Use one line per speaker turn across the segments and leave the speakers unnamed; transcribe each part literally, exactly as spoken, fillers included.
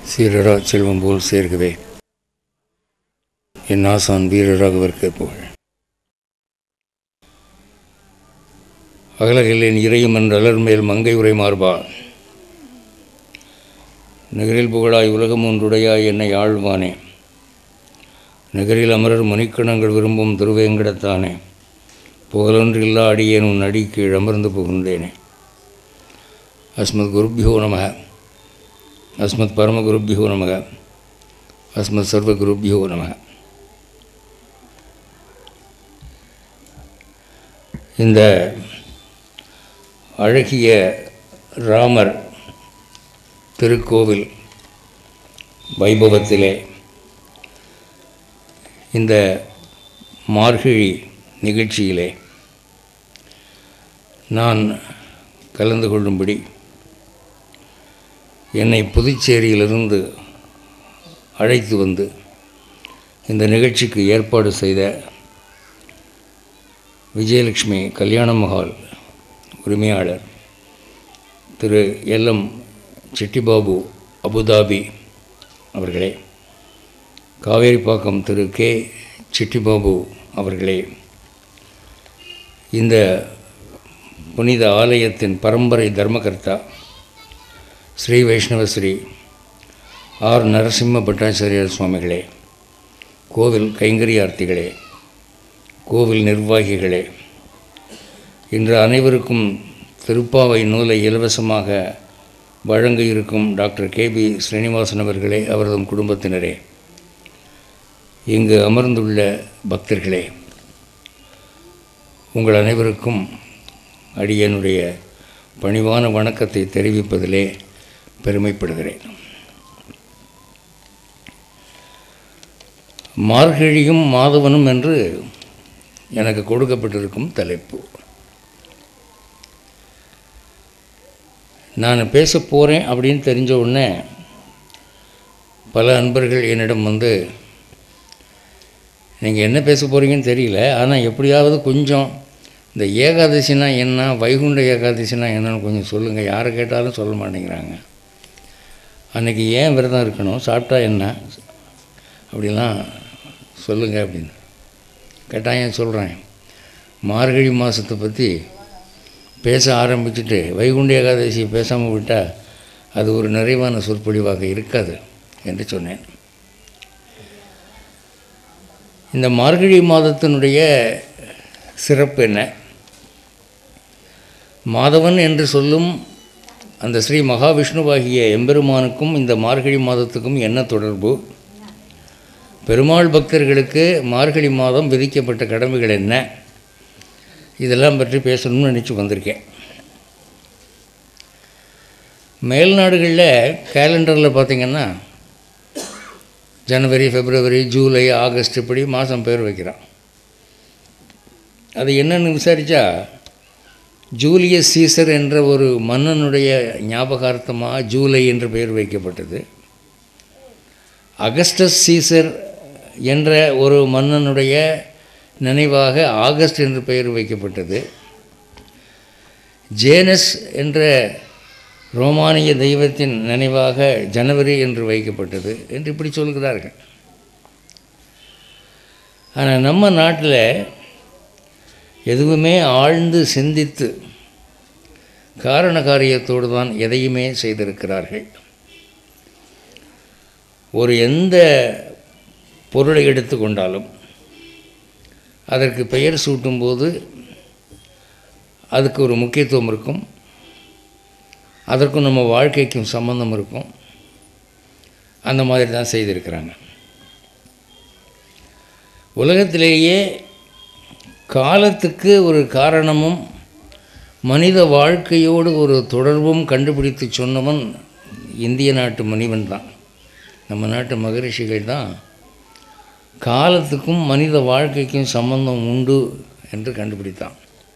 சீரரா செல்வம் போல் சேர்கவே என் ஆசான் வீரராகவர்க்கு புகழ். அகலகில்லேன் இறையும் என்ற அலர்மேல் மங்கை உரை மார்பா, நிகரில் புகழாய் உலகம் ஒன்றுடையாய் என்னை ஆழ்வானே, நிகரில் அமரர் மணிக்கணங்கள் விரும்பும் திருவேங்கடத்தானே, புகழொன்று இல்லா அடியேன் உன் அடி கீழ் அமர்ந்து புகுந்தேனே. அஸ்மத் குருப்பியோ நமக, அஸ்மத் பரமகுருப்பியோ நமக, அஸ்மத் சர்வகுருப்பியோ நமக. இந்த அழகிய ராமர் திருக்கோவில் வைபவத்திலே இந்த மார்கழி நிகழ்ச்சியிலே நான் கலந்து கொள்ளும்படி என்னை புதுச்சேரியிலிருந்து அழைத்து வந்து இந்த நிகழ்ச்சிக்கு ஏற்பாடு செய்த விஜயலட்சுமி கல்யாண மஹால் உரிமையாளர் திரு எல் எம் செட்டிபாபு அபுதாபி அவர்களே, காவேரிப்பாக்கம் திரு கே செட்டிபாபு அவர்களே, இந்த புனித ஆலயத்தின் பரம்பரை தர்மகர்த்தா ஸ்ரீ வைஷ்ணவ ஸ்ரீ ஆர் நரசிம்ம பட்டாச்சாரியார் சுவாமிகளே, கோவில் கைங்கரியார்த்திகளே, கோவில் நிர்வாகிகளே, இன்று அனைவருக்கும் திருப்பாவை நூலை இலவசமாக வழங்க இருக்கும் டாக்டர் கே பி ஸ்ரீனிவாசன் அவர்களே, அவரது குடும்பத்தினரே, இங்கு அமர்ந்துள்ள பக்தர்களே, உங்கள் அனைவருக்கும் அடியனுடைய பணிவான வணக்கத்தை தெரிவிப்பதிலே பெருமைப்படுகிறேன். மார்கழியும் மாதவனும் என்று எனக்கு கொடுக்கப்பட்டிருக்கும் தலைப்பு. நான் பேச போகிறேன் அப்படின்னு தெரிஞ்ச உடனே பல அன்பர்கள் என்னிடம் வந்து, நீங்கள் என்ன பேச போகிறீங்கன்னு தெரியல, ஆனால் எப்படியாவது கொஞ்சம் இந்த ஏகாதசினா என்ன, வைகுண்ட ஏகாதசினா என்னன்னு கொஞ்சம் சொல்லுங்கள், யாரை கேட்டாலும் சொல்ல மாட்டேங்கிறாங்க. அன்றைக்கி ஏன் விரதம் இருக்கணும், சாப்பிட்டா என்ன, அப்படிலாம் சொல்லுங்கள் அப்படின்னு கட்டாயம் சொல்கிறேன். மார்கழி மாதத்தை பற்றி பேச ஆரம்பிச்சுட்டு வைகுண்ட ஏகாதசி பேசாமல் விட்டால் அது ஒரு நிறைவான சொற்பொழிவாக இருக்காது என்று சொன்னேன். இந்த மார்கழி மாதத்தினுடைய சிறப்பு என்ன, மாதவன் என்று சொல்லும் அந்த ஸ்ரீ மகாவிஷ்ணுவாகிய எம்பெருமானுக்கும் இந்த மார்கழி மாதத்துக்கும் என்ன தொடர்பு, பெருமாள் பக்தர்களுக்கு மார்கழி மாதம் விதிக்கப்பட்ட கடமைகள் என்ன, இதெல்லாம் பற்றி பேசணும்னு நினச்சி வந்திருக்கேன். மேல்நாடுகளில் கேலண்டரில் பார்த்திங்கன்னா ஜனவரி, பிப்ரவரி, ஜூலை, ஆகஸ்ட் இப்படி மாதம் பேர் வைக்கிறான். அது என்னன்னு விசாரித்தா, ஜூலியஸ் சீசர் என்ற ஒரு மன்னனுடைய ஞாபகார்த்தமாக ஜூலை என்று பெயர் வைக்கப்பட்டது. அகஸ்டஸ் சீசர் என்ற ஒரு மன்னனுடைய நினைவாக ஆகஸ்ட் என்று பெயர் வைக்கப்பட்டது. ஜேனஸ் என்ற ரோமானிய தெய்வத்தின் நினைவாக ஜனவரி என்று வைக்கப்பட்டது என்று இப்படி சொல்கிறார்கள். ஆனால் நம்ம நாட்டில் எதுவுமே ஆழ்ந்து சிந்தித்து காரண காரியத்தோடு தான் எதையுமே செய்திருக்கிறார்கள். ஒரு எந்த பொருளை எடுத்துக்கொண்டாலும் அதற்கு பெயர் சூட்டும்போது அதுக்கு ஒரு முக்கியத்துவம் இருக்கும், அதற்கும் நம்ம வாழ்க்கைக்கும் சம்பந்தம் இருக்கும். அந்த மாதிரி தான் செய்திருக்கிறாங்க. உலகத்திலேயே காலத்துக்கு ஒரு காரணமும் மனித வாழ்க்கையோடு ஒரு தொடர்பும் கண்டுபிடித்து சொன்னவன் இந்திய நாட்டு மனிதன் தான். நம்ம நாட்டு மகரிஷிகள் தான் காலத்துக்கும் மனித வாழ்க்கைக்கும் சம்பந்தம் உண்டு என்று கண்டுபிடித்தான்.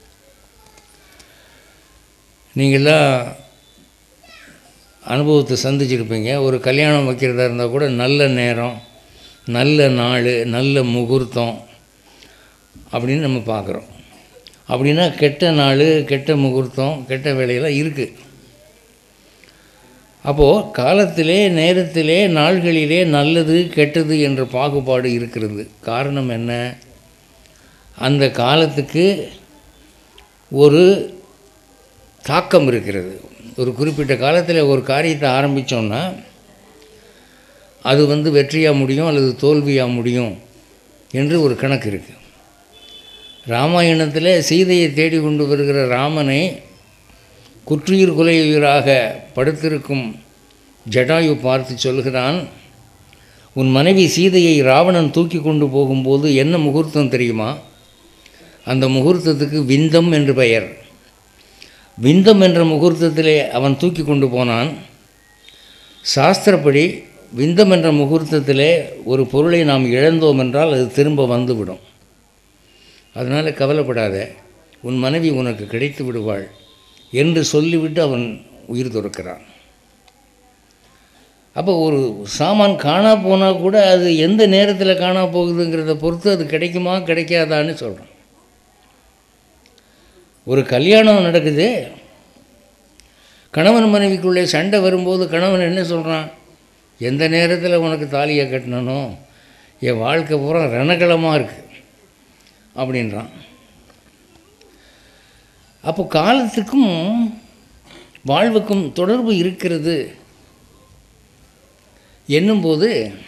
நீங்கள்லாம் அனுபவத்தை சந்திச்சிருப்பீங்க. ஒரு கல்யாணம் வைக்கிறதா இருந்தால் கூட நல்ல நேரம், நல்ல நாள், நல்ல முகூர்த்தம் அப்படின்னு நம்ம பார்க்குறோம். அப்படின்னா கெட்ட நாள், கெட்ட முகூர்த்தம், கெட்ட வேலையெல்லாம் இருக்குது. அப்போது காலத்திலே, நேரத்திலே, நாள்களிலே நல்லது கெட்டது என்ற பாகுபாடு இருக்கிறது. காரணம் என்ன? அந்த காலத்துக்கு ஒரு தாக்கம் இருக்கிறது. ஒரு குறிப்பிட்ட காலத்தில் ஒரு காரியத்தை ஆரம்பித்தோன்னா அது வந்து வெற்றியாக முடியும் அல்லது தோல்வியாக முடியும் என்று ஒரு கணக்கு இருக்குது. ராமாயணத்தில் சீதையை தேடி கொண்டு வருகிற ராமனை குற்றுயிர் குலையுயிராக படுத்திருக்கும் ஜடாயு பார்த்து சொல்கிறான், உன் மனைவி சீதையை ராவணன் தூக்கி கொண்டு போகும்போது என்ன முகூர்த்தம் தெரியுமா? அந்த முகூர்த்தத்துக்கு விந்தம் என்று பெயர். விந்தம் என்ற முகூர்த்தத்திலே அவன் தூக்கி கொண்டு போனான். சாஸ்திரப்படி விந்தம் என்ற முகூர்த்தத்திலே ஒரு பொருளை நாம் இழந்தோம் என்றால் அது திரும்ப வந்துவிடும். அதனால் கவலைப்படாத, உன் மனைவி உனக்கு கிடைத்து விடுவாள் என்று சொல்லிவிட்டு அவன் உயிர் துறக்கிறான். அப்போ ஒரு சாமான் காணா போனால் கூட அது எந்த நேரத்தில் காணா போகுதுங்கிறத பொறுத்து அது கிடைக்குமா கிடைக்காதான்னு சொல்கிறோம். ஒரு கல்யாணம் நடக்குது, கணவன் மனைவிக்குள்ளே சண்டை வரும்போது கணவன் என்ன சொல்கிறான்? எந்த நேரத்தில் உனக்கு தாலியை கட்டணனோ, என் வாழ்க்கை பூரா ரணகலமாக இருக்குது அப்படின்றான். அப்போ காலத்துக்கும் வாழ்வுக்கும் தொடர்பு இருக்கிறது என்னும்போது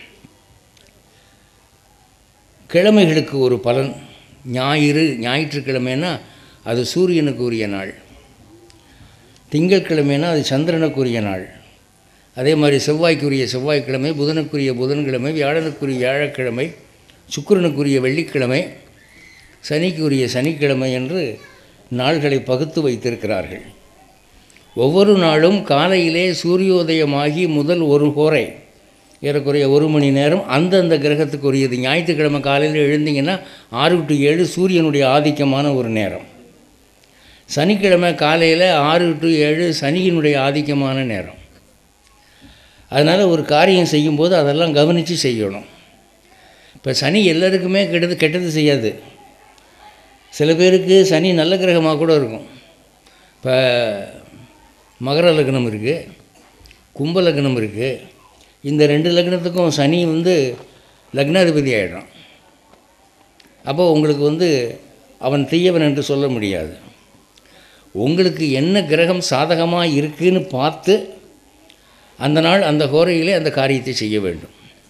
கிழமைகளுக்கு ஒரு பலன். ஞாயிறு ஞாயிற்றுக்கிழமைன்னா அது சூரியனுக்கு உரிய நாள், திங்கட்கிழமைனா அது சந்திரனுக்குரிய நாள், அதே மாதிரி செவ்வாய்க்குரிய செவ்வாய்க்கிழமை, புதனுக்குரிய புதன்கிழமை, வியாழனுக்குரிய வியாழக்கிழமை, சுக்கிரனுக்குரிய வெள்ளிக்கிழமை, சனிக்குரிய சனிக்கிழமை என்று நாள்களை பகுத்து வைத்திருக்கிறார்கள். ஒவ்வொரு நாளும் காலையிலே சூரியோதயமாகி முதல் ஒரு கோரை ஏறக்குறைய ஒரு மணி நேரம் அந்தந்த கிரகத்துக்கு உரியது. ஞாயிற்றுக்கிழமை காலையில் எழுந்திங்கன்னா ஆறு டு ஏழு சூரியனுடைய ஆதிக்கமான ஒரு நேரம். சனிக்கிழமை காலையில் ஆறு டு ஏழு சனியினுடைய ஆதிக்கமான நேரம். அதனால் ஒரு காரியம் செய்யும்போது அதெல்லாம் கவனித்து செய்யணும். இப்போ சனி எல்லாருக்குமே கெட்டது கெட்டது செய்யாது. சில பேருக்கு சனி நல்ல கிரகமாக கூட இருக்கும். இப்போ மகர லக்னம் இருக்குது, கும்ப லக்னம் இருக்குது. இந்த ரெண்டு லக்னத்துக்கும் சனி வந்து லக்னாதிபதி ஆகிடும். அப்போது உங்களுக்கு வந்து அவன் தீயவன் என்று சொல்ல முடியாது. உங்களுக்கு என்ன கிரகம் சாதகமாக இருக்குதுன்னு பார்த்து அந்த நாள் அந்த கோரையிலே அந்த காரியத்தை செய்ய வேண்டும்.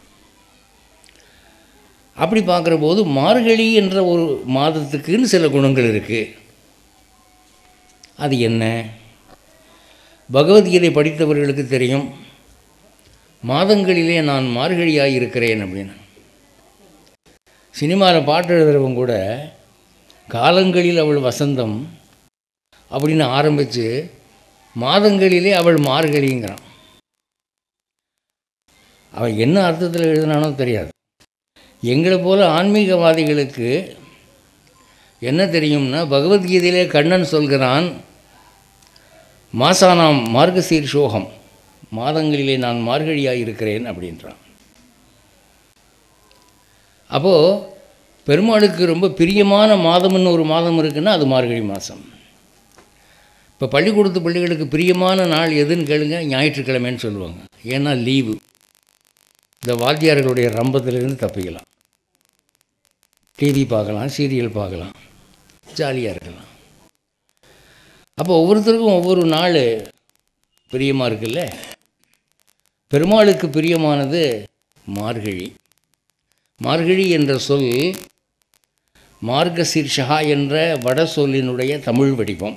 அப்படி பார்க்குற போது மார்கழி என்ற ஒரு மாதத்துக்குன்னு சில குணங்கள் இருக்குது. அது என்ன? பகவத்கீதை படித்தவர்களுக்கு தெரியும், மாதங்களிலே நான் மார்கழியாக இருக்கிறேன் அப்படின்னு. சினிமாவில் பாட்டு எழுதுகிறவங்க கூட காலங்களில் அவள் வசந்தம் அப்படின்னு ஆரம்பித்து மாதங்களிலே அவள் மார்கழிங்கிறான். அவன் என்ன அர்த்தத்தில் எழுதினானோ தெரியாது. எங்களை போல ஆன்மீகவாதிகளுக்கு என்ன தெரியும்னா, பகவத்கீதையிலே கண்ணன் சொல்கிறான், மாசானாம் மார்கசீர் சோகம், மாதங்களிலே நான் மார்கழியாக இருக்கிறேன் அப்படின்றான். அப்போது பெருமாளுக்கு ரொம்ப பிரியமான மாதம்னு ஒரு மாதம் இருக்குன்னா அது மார்கழி மாதம். இப்போ பள்ளிக்கூடத்து பிள்ளைகளுக்கு பிரியமான நாள் எதுன்னு கேளுங்க, ஞாயிற்றுக்கிழமைன்னு சொல்லுவாங்க. ஏன்னா லீவு. இந்த வாத்தியார்களுடைய ரம்பத்திலிருந்து தப்பிக்கலாம், டிவி பார்க்கலாம், சீரியல் பார்க்கலாம், ஜாலியாக இருக்கலாம். அப்போ ஒவ்வொருத்தருக்கும் ஒவ்வொரு நாள் பிரியமாக இருக்குல்ல. பெருமாளுக்கு பிரியமானது மார்கழி. மார்கழி என்ற சொல் மார்கசீர்ஷா என்ற வட சொல்லினுடைய தமிழ் வடிவம்.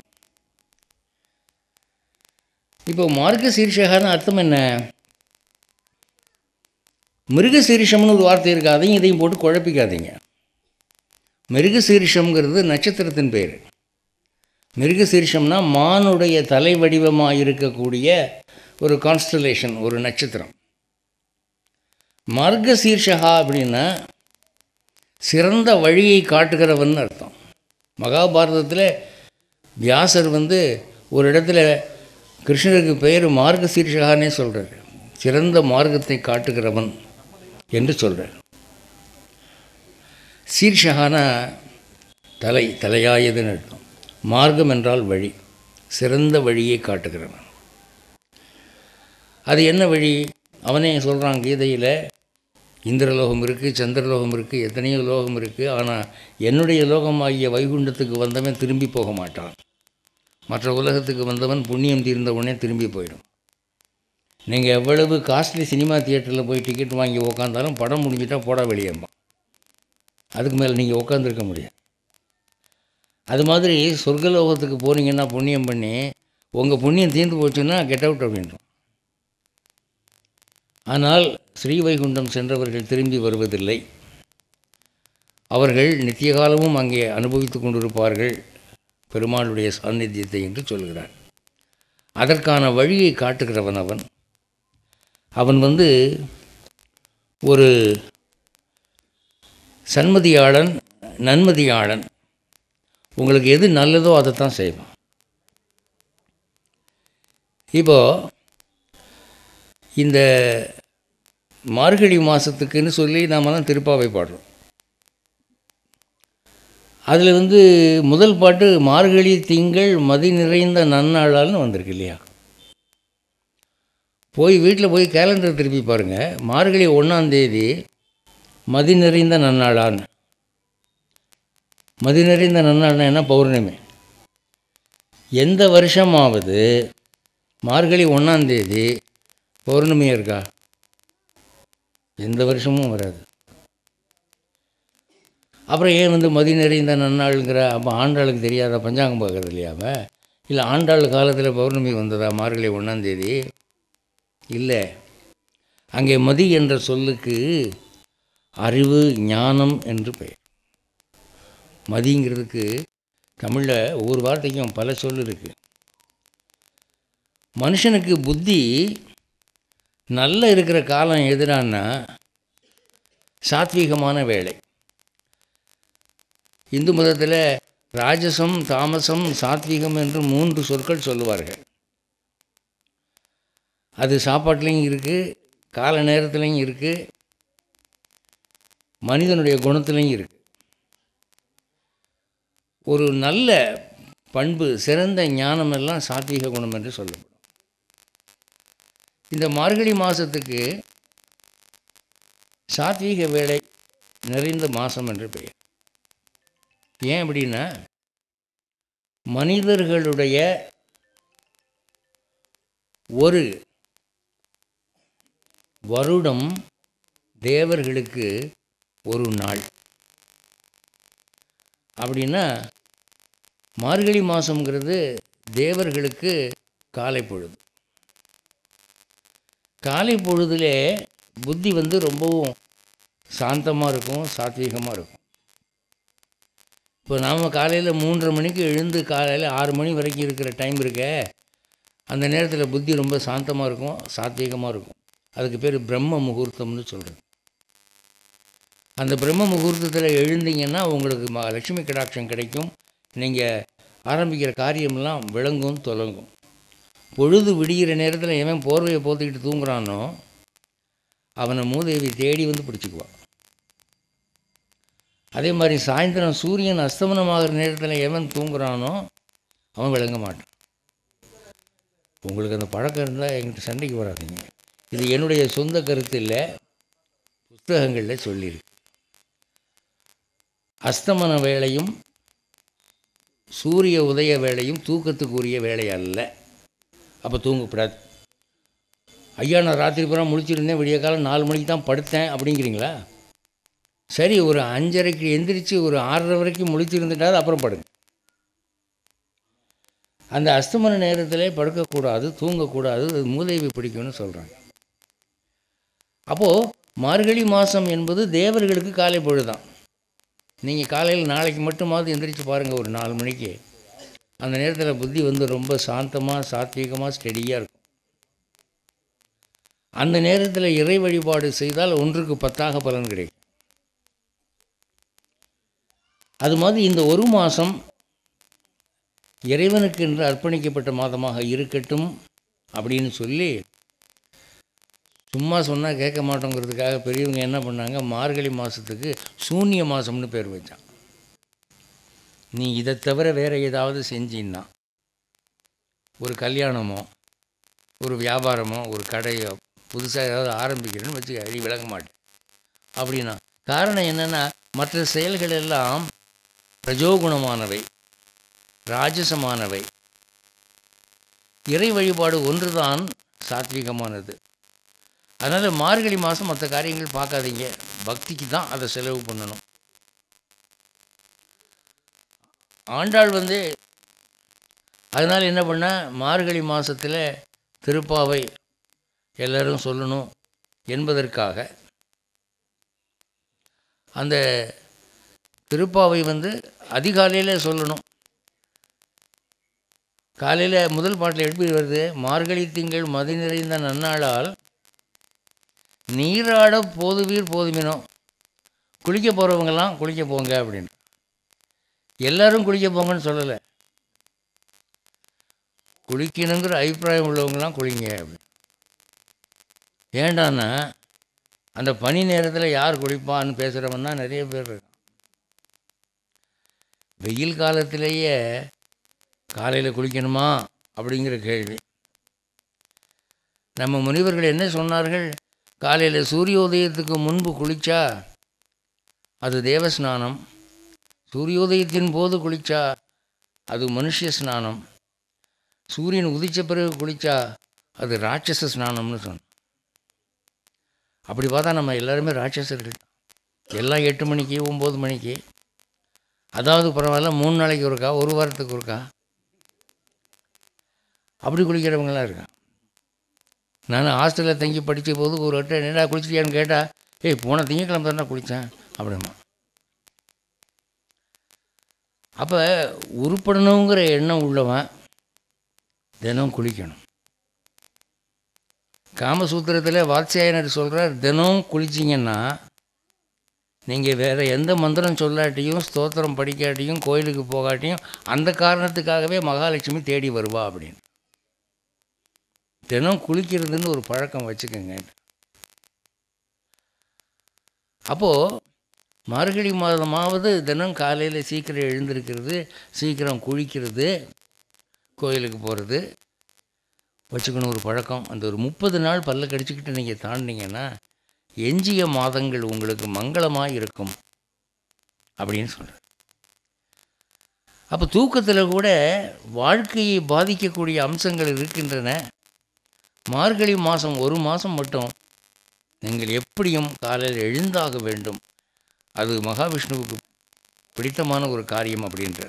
இப்போ மார்கசீர்ஷகான்னு அர்த்தம் என்ன? மிருகசீரிஷம்னு ஒரு வார்த்தை இருக்குது, அதையும் இதையும் போட்டு குழப்பிக்காதீங்க. மிருகசீரிஷம்ங்கிறது நட்சத்திரத்தின் பேர். மிருகசீரிஷம்னா மானுடைய தலை வடிவமாக இருக்கக்கூடிய ஒரு கான்ஸ்டலேஷன், ஒரு நட்சத்திரம். மார்கசீர்ஷகா அப்படின்னா சிறந்த வழியை காட்டுகிறவன் அர்த்தம். மகாபாரதத்தில் வியாசர் வந்து ஒரு இடத்துல கிருஷ்ணருக்கு பெயர் மார்கசீர்ஷகானே சொல்கிறார், சிறந்த மார்க்கத்தை காட்டுகிறவன் என்று சொல்கிறார். சீர்ஷகானா தலை, தலையாயதுன்னு அர்த்தம். மார்க்கம் என்றால் வழி, சிறந்த வழியை காட்டுகிறவன். அது என்ன வழி? அவனே சொல்கிறான் கீதையில், இந்திரலோகம் இருக்குது, சந்திரலோகம் இருக்குது, எத்தனையோ லோகம் இருக்குது. ஆனால் என்னுடைய லோகமாகிய வைகுண்டத்துக்கு வந்தவன் திரும்பி போக மாட்டான். மற்ற உலகத்துக்கு வந்தவன் புண்ணியம் தீர்ந்த உடனே திரும்பி போயிடும். நீங்கள் எவ்வளவு காஸ்ட்லி சினிமா தியேட்டரில் போய் டிக்கெட் வாங்கி உக்காந்தாலும் படம் முடிஞ்சிட்டா போடா வெளியேம்பான். அதுக்கு மேலே நீங்கள் உட்காந்துருக்க முடியாது. அது மாதிரி சொர்க்கலோகத்துக்கு போனீங்கன்னா புண்ணியம் பண்ணி உங்கள் புண்ணியம் தீர்ந்து போச்சுன்னா கெட் அவுட் அப்படின்றோம். ஆனால் ஸ்ரீவைகுண்டம் சென்றவர்கள் திரும்பி வருவதில்லை. அவர்கள் நித்திய காலமும் அங்கே அனுபவித்து கொண்டிருப்பார்கள் பெருமாளுடைய சாநித்தியத்தை என்று சொல்கிறார். அதற்கான வழியை காட்டுகிறவன் அவன். அவன் வந்து ஒரு சன்மதியாளன், நன்மதியாளன். உங்களுக்கு எது நல்லதோ அதைத்தான் செய்வான். இப்போது இந்த மார்கழி மாதத்துக்குன்னு சொல்லி நாமெல்லாம் திருப்பாவை பாடுறோம். அதில் வந்து முதல் பாட்டு மார்கழி திங்கள் மதி நிறைந்த நன்னாளால்னு வந்திருக்கு இல்லையா? போய் வீட்டில் போய் கேலண்டர் திருப்பி பாருங்கள். மார்கழி ஒன்றாந்தேதி மதி நிறைந்த நன்னாளான்னு. மதி நிறைந்த நன்னாள்னா என்ன? பௌர்ணமி. எந்த வருஷமாவது மார்கழி ஒன்றாந்தேதி பௌர்ணமியாக இருக்கா? எந்த வருஷமும் வராது. அப்புறம் ஏன் வந்து மதி நிறைந்த நன்னாளுங்கிற? அப்போ ஆண்டாளுக்கு தெரியாத பஞ்சாங்கம் பார்க்கறது இல்லையாம? இல்லை ஆண்டாள் காலத்தில் பௌர்ணமி வந்ததா மார்கழி ஒன்றாந்தேதி? இல்லை. அங்கே மதி என்ற சொல்லுக்கு அறிவு, ஞானம் என்று பெயர். மதிங்கிறதுக்கு தமிழில் ஒவ்வொரு வார்த்தைக்கும் பல சொல் இருக்குது. மனுஷனுக்கு புத்தி நல்ல இருக்கிற காலம் எதிரானா சாத்வீகமான வேலை. இந்து மதத்தில் ராஜசம், தாமசம், சாத்வீகம் என்று மூன்று சொற்கள் சொல்லுவார்கள். அது சாப்பாட்டுலேயும் இருக்குது, கால நேரத்துலேயும் இருக்குது, மனிதனுடைய குணத்துலேயும் இருக்குது. ஒரு நல்ல பண்பு, சிறந்த ஞானமெல்லாம் சாத்வீக குணம் என்று சொல்லப்படும். இந்த மார்கழி மாதத்துக்கு சாத்வீக வேலை நிறைந்த மாதம் என்று பெயர். ஏன் அப்படின்னா, மனிதர்களுடைய ஒரு வருடம் தேவர்களுக்கு ஒரு நாள். அப்படின்னா மார்கழி மாதங்கிறது தேவர்களுக்கு காலை பொழுது. காலை பொழுதிலே புத்தி வந்து ரொம்பவும் சாந்தமாக இருக்கும், சாத்வீகமாக இருக்கும். இப்போ நாம் காலையில் மூன்றரை மணிக்கு எழுந்து காலையில் ஆறு மணி வரைக்கும் இருக்கிற டைம் இருக்க, அந்த நேரத்தில் புத்தி ரொம்ப சாந்தமாக இருக்கும், சாத்வீகமாக இருக்கும். அதுக்கு பேர் பிரம்ம முகூர்த்தம்னு சொல்கிறது. அந்த பிரம்ம முகூர்த்தத்தில் எழுந்தீங்கன்னா உங்களுக்கு ம லட்சுமி கடாட்சம் கிடைக்கும். நீங்கள் ஆரம்பிக்கிற காரியமெல்லாம் விளங்கும், தொலங்கும். பொழுது விடிகிற நேரத்தில் எவன் போர்வையை போத்திக்கிட்டு தூங்குறானோ அவனை மூதேவி தேடி வந்து பிடிச்சிக்குவான். அதே மாதிரி சாயந்தரம் சூரியன் அஸ்தமனமாகிற நேரத்தில் எவன் தூங்குறானோ அவன் விளங்க மாட்டான். உங்களுக்கு அந்த பழக்கம் இருந்தால் என்கிட்ட சண்டைக்கு வராதிங்க. இது என்னுடைய சொந்த கருத்து இல்லை, புத்தகங்களில் சொல்லியிருக்கு. அஸ்தமன வேளையும் சூரிய உதய வேளையும் தூக்கத்துக்குரிய வேலை அல்ல. அப்போ தூங்கக்கூடாது. ஐயா நான் ராத்திரி பூரா முழிச்சிருந்தேன், விடிய காலம் நாலு மணிக்கு தான் படுத்தேன் அப்படிங்கிறீங்களா? சரி, ஒரு அஞ்சரைக்கு எந்திரிச்சு ஒரு ஆறரை வரைக்கும் முழிச்சிருந்துட்டாது, அப்புறம் படுங்க. அந்த அஸ்தமன நேரத்தில் படுக்கக்கூடாது, தூங்கக்கூடாது. அது மூதேவி பிடிக்கும்னு சொல்கிறாங்க. அப்போது மார்கழி மாதம் என்பது தேவர்களுக்கு காலை பொழுதுதான். நீங்கள் காலையில் நாளைக்கு மட்டுமாவது எந்திரிச்சு பாருங்கள் ஒரு நாலு மணிக்கு. அந்த நேரத்தில் புத்தி வந்து ரொம்ப சாந்தமாக, சாத்வீகமாக, ஸ்டெடியாக இருக்கும். அந்த நேரத்தில் இறை வழிபாடு செய்தால் ஒன்றுக்கு பத்தாக பலன் கிடைக்கும். அது மாதிரி இந்த ஒரு மாதம் இறைவனுக்கு என்று அர்ப்பணிக்கப்பட்ட மாதமாக இருக்கட்டும் அப்படின்னு சொல்லி, சும்மா சொன்னால் கேட்க மாட்டோங்கிறதுக்காக பெரியவங்க என்ன பண்ணாங்க, மார்கழி மாதத்துக்கு சூன்ய மாதம்னு பேர் வச்சான். நீ இதை தவிர வேறு ஏதாவது செஞ்சின்னா, ஒரு கல்யாணமோ ஒரு வியாபாரமோ ஒரு கடையோ புதுசாக ஏதாவது ஆரம்பிக்கிறேன்னு வச்சு நீ விளங்க மாட்டேன் அப்படின்னா காரணம் என்னென்னா மற்ற செயல்கள் எல்லாம் ரஜோகுணமானவை, ராஜசமானவை. இறை வழிபாடு ஒன்று தான் சாத்விகமானது. அதனால் மார்கழி மாதம் மற்ற காரியங்கள் பார்க்காதீங்க, பக்திக்கு தான் அதை செலவு பண்ணணும். ஆண்டாள் வந்து அதனால் என்ன பண்ண, மார்கழி மாதத்தில் திருப்பாவை எல்லோரும் சொல்லணும் என்பதற்காக அந்த திருப்பாவை வந்து அதிகாலையில் சொல்லணும். காலையில் முதல் பாட்டில் எப்படி வருது, மார்கழி திங்கள் மதி நிறைந்த நன்னாளால் நீராட போதுவீர் போதுமினோ, குளிக்க போகிறவங்கெல்லாம் குளிக்க போங்க அப்படின்னு. எல்லோரும் குளிக்க போங்கன்னு சொல்லலை, குளிக்கணுங்கிற அபிப்பிராயம் உள்ளவங்களாம் குளிங்க அப்படி. ஏண்டான்னா அந்த பனி நேரத்தில் யார் குளிப்பான்னு பேசுகிறவன் தான் நிறைய பேர் இருக்கான். வெயில் காலத்திலேயே காலையில் குளிக்கணுமா அப்படிங்கிற கேள்வி. நம்ம முனிவர்கள் என்ன சொன்னார்கள், காலையில் சூரியோதயத்துக்கு முன்பு குளித்தா அது தேவ ஸ்நானம், சூரியோதயத்தின் போது குளித்தா அது மனுஷ ஸ்நானம், சூரியன் உதித்த பிறகு குளித்தா அது ராட்சச ஸ்நானம்னு சொன்னோம். அப்படி பார்த்தா நம்ம எல்லாருமே ராட்சசர்கள். எல்லாம் எட்டு மணிக்கு ஒம்பது மணிக்கு, அதாவது பரவாயில்ல மூணு நாளைக்கு ஒருக்கா, ஒரு வாரத்துக்கு ஒருக்கா அப்படி குளிக்கிறவங்களாம் இருக்கான். நான் ஹாஸ்டலில் தங்கி படித்த போது ஒரு வட்டம் என்னடா குளிச்சிட்டியான்னு கேட்டால், ஏய் போன திங்கக்கிழமை தானே குளித்தேன் அப்படிமா. அப்போ உருப்படணுங்கிற எண்ணம் உள்ளவன் தினம் குளிக்கணும். காமசூத்திரத்தில் வாத்சாயனர் சொல்கிறார், தினம் குளிச்சிங்கன்னா நீங்கள் வேறு எந்த மந்திரம் சொல்லாட்டியும் ஸ்தோத்திரம் படிக்காட்டியும் கோயிலுக்கு போகாட்டியும் அந்த காரணத்துக்காகவே மகாலட்சுமி தேடி வருவா அப்படின்னு. தினம் குளிக்கிறதுன்னு ஒரு பழக்கம் வச்சுக்கோங்க. அப்போது மார்கழி மாதமாவது தினம் காலையில் சீக்கிரம் எழுந்திருக்கிறது, சீக்கிரம் குளிக்கிறது, கோயிலுக்கு போகிறது வச்சுக்கணும் ஒரு பழக்கம். அந்த ஒரு முப்பது நாள் பல்ல கடிச்சிக்கிட்டு நீங்கள் தாண்டினீங்கன்னா எஞ்சிய மாதங்கள் உங்களுக்கு மங்களமாக இருக்கும் அப்படின்னு சொல்கிறேன். அப்போ தூக்கத்தில் கூட வாழ்க்கையை பாதிக்கக்கூடிய அம்சங்கள் இருக்கின்றன. மார்கழி மாதம் ஒரு மாதம் மட்டும் நீங்கள் எப்படியும் காலையில் எழுந்தாக வேண்டும், அது மகாவிஷ்ணுவுக்கு பிடித்தமான ஒரு காரியம் அப்படின்ற.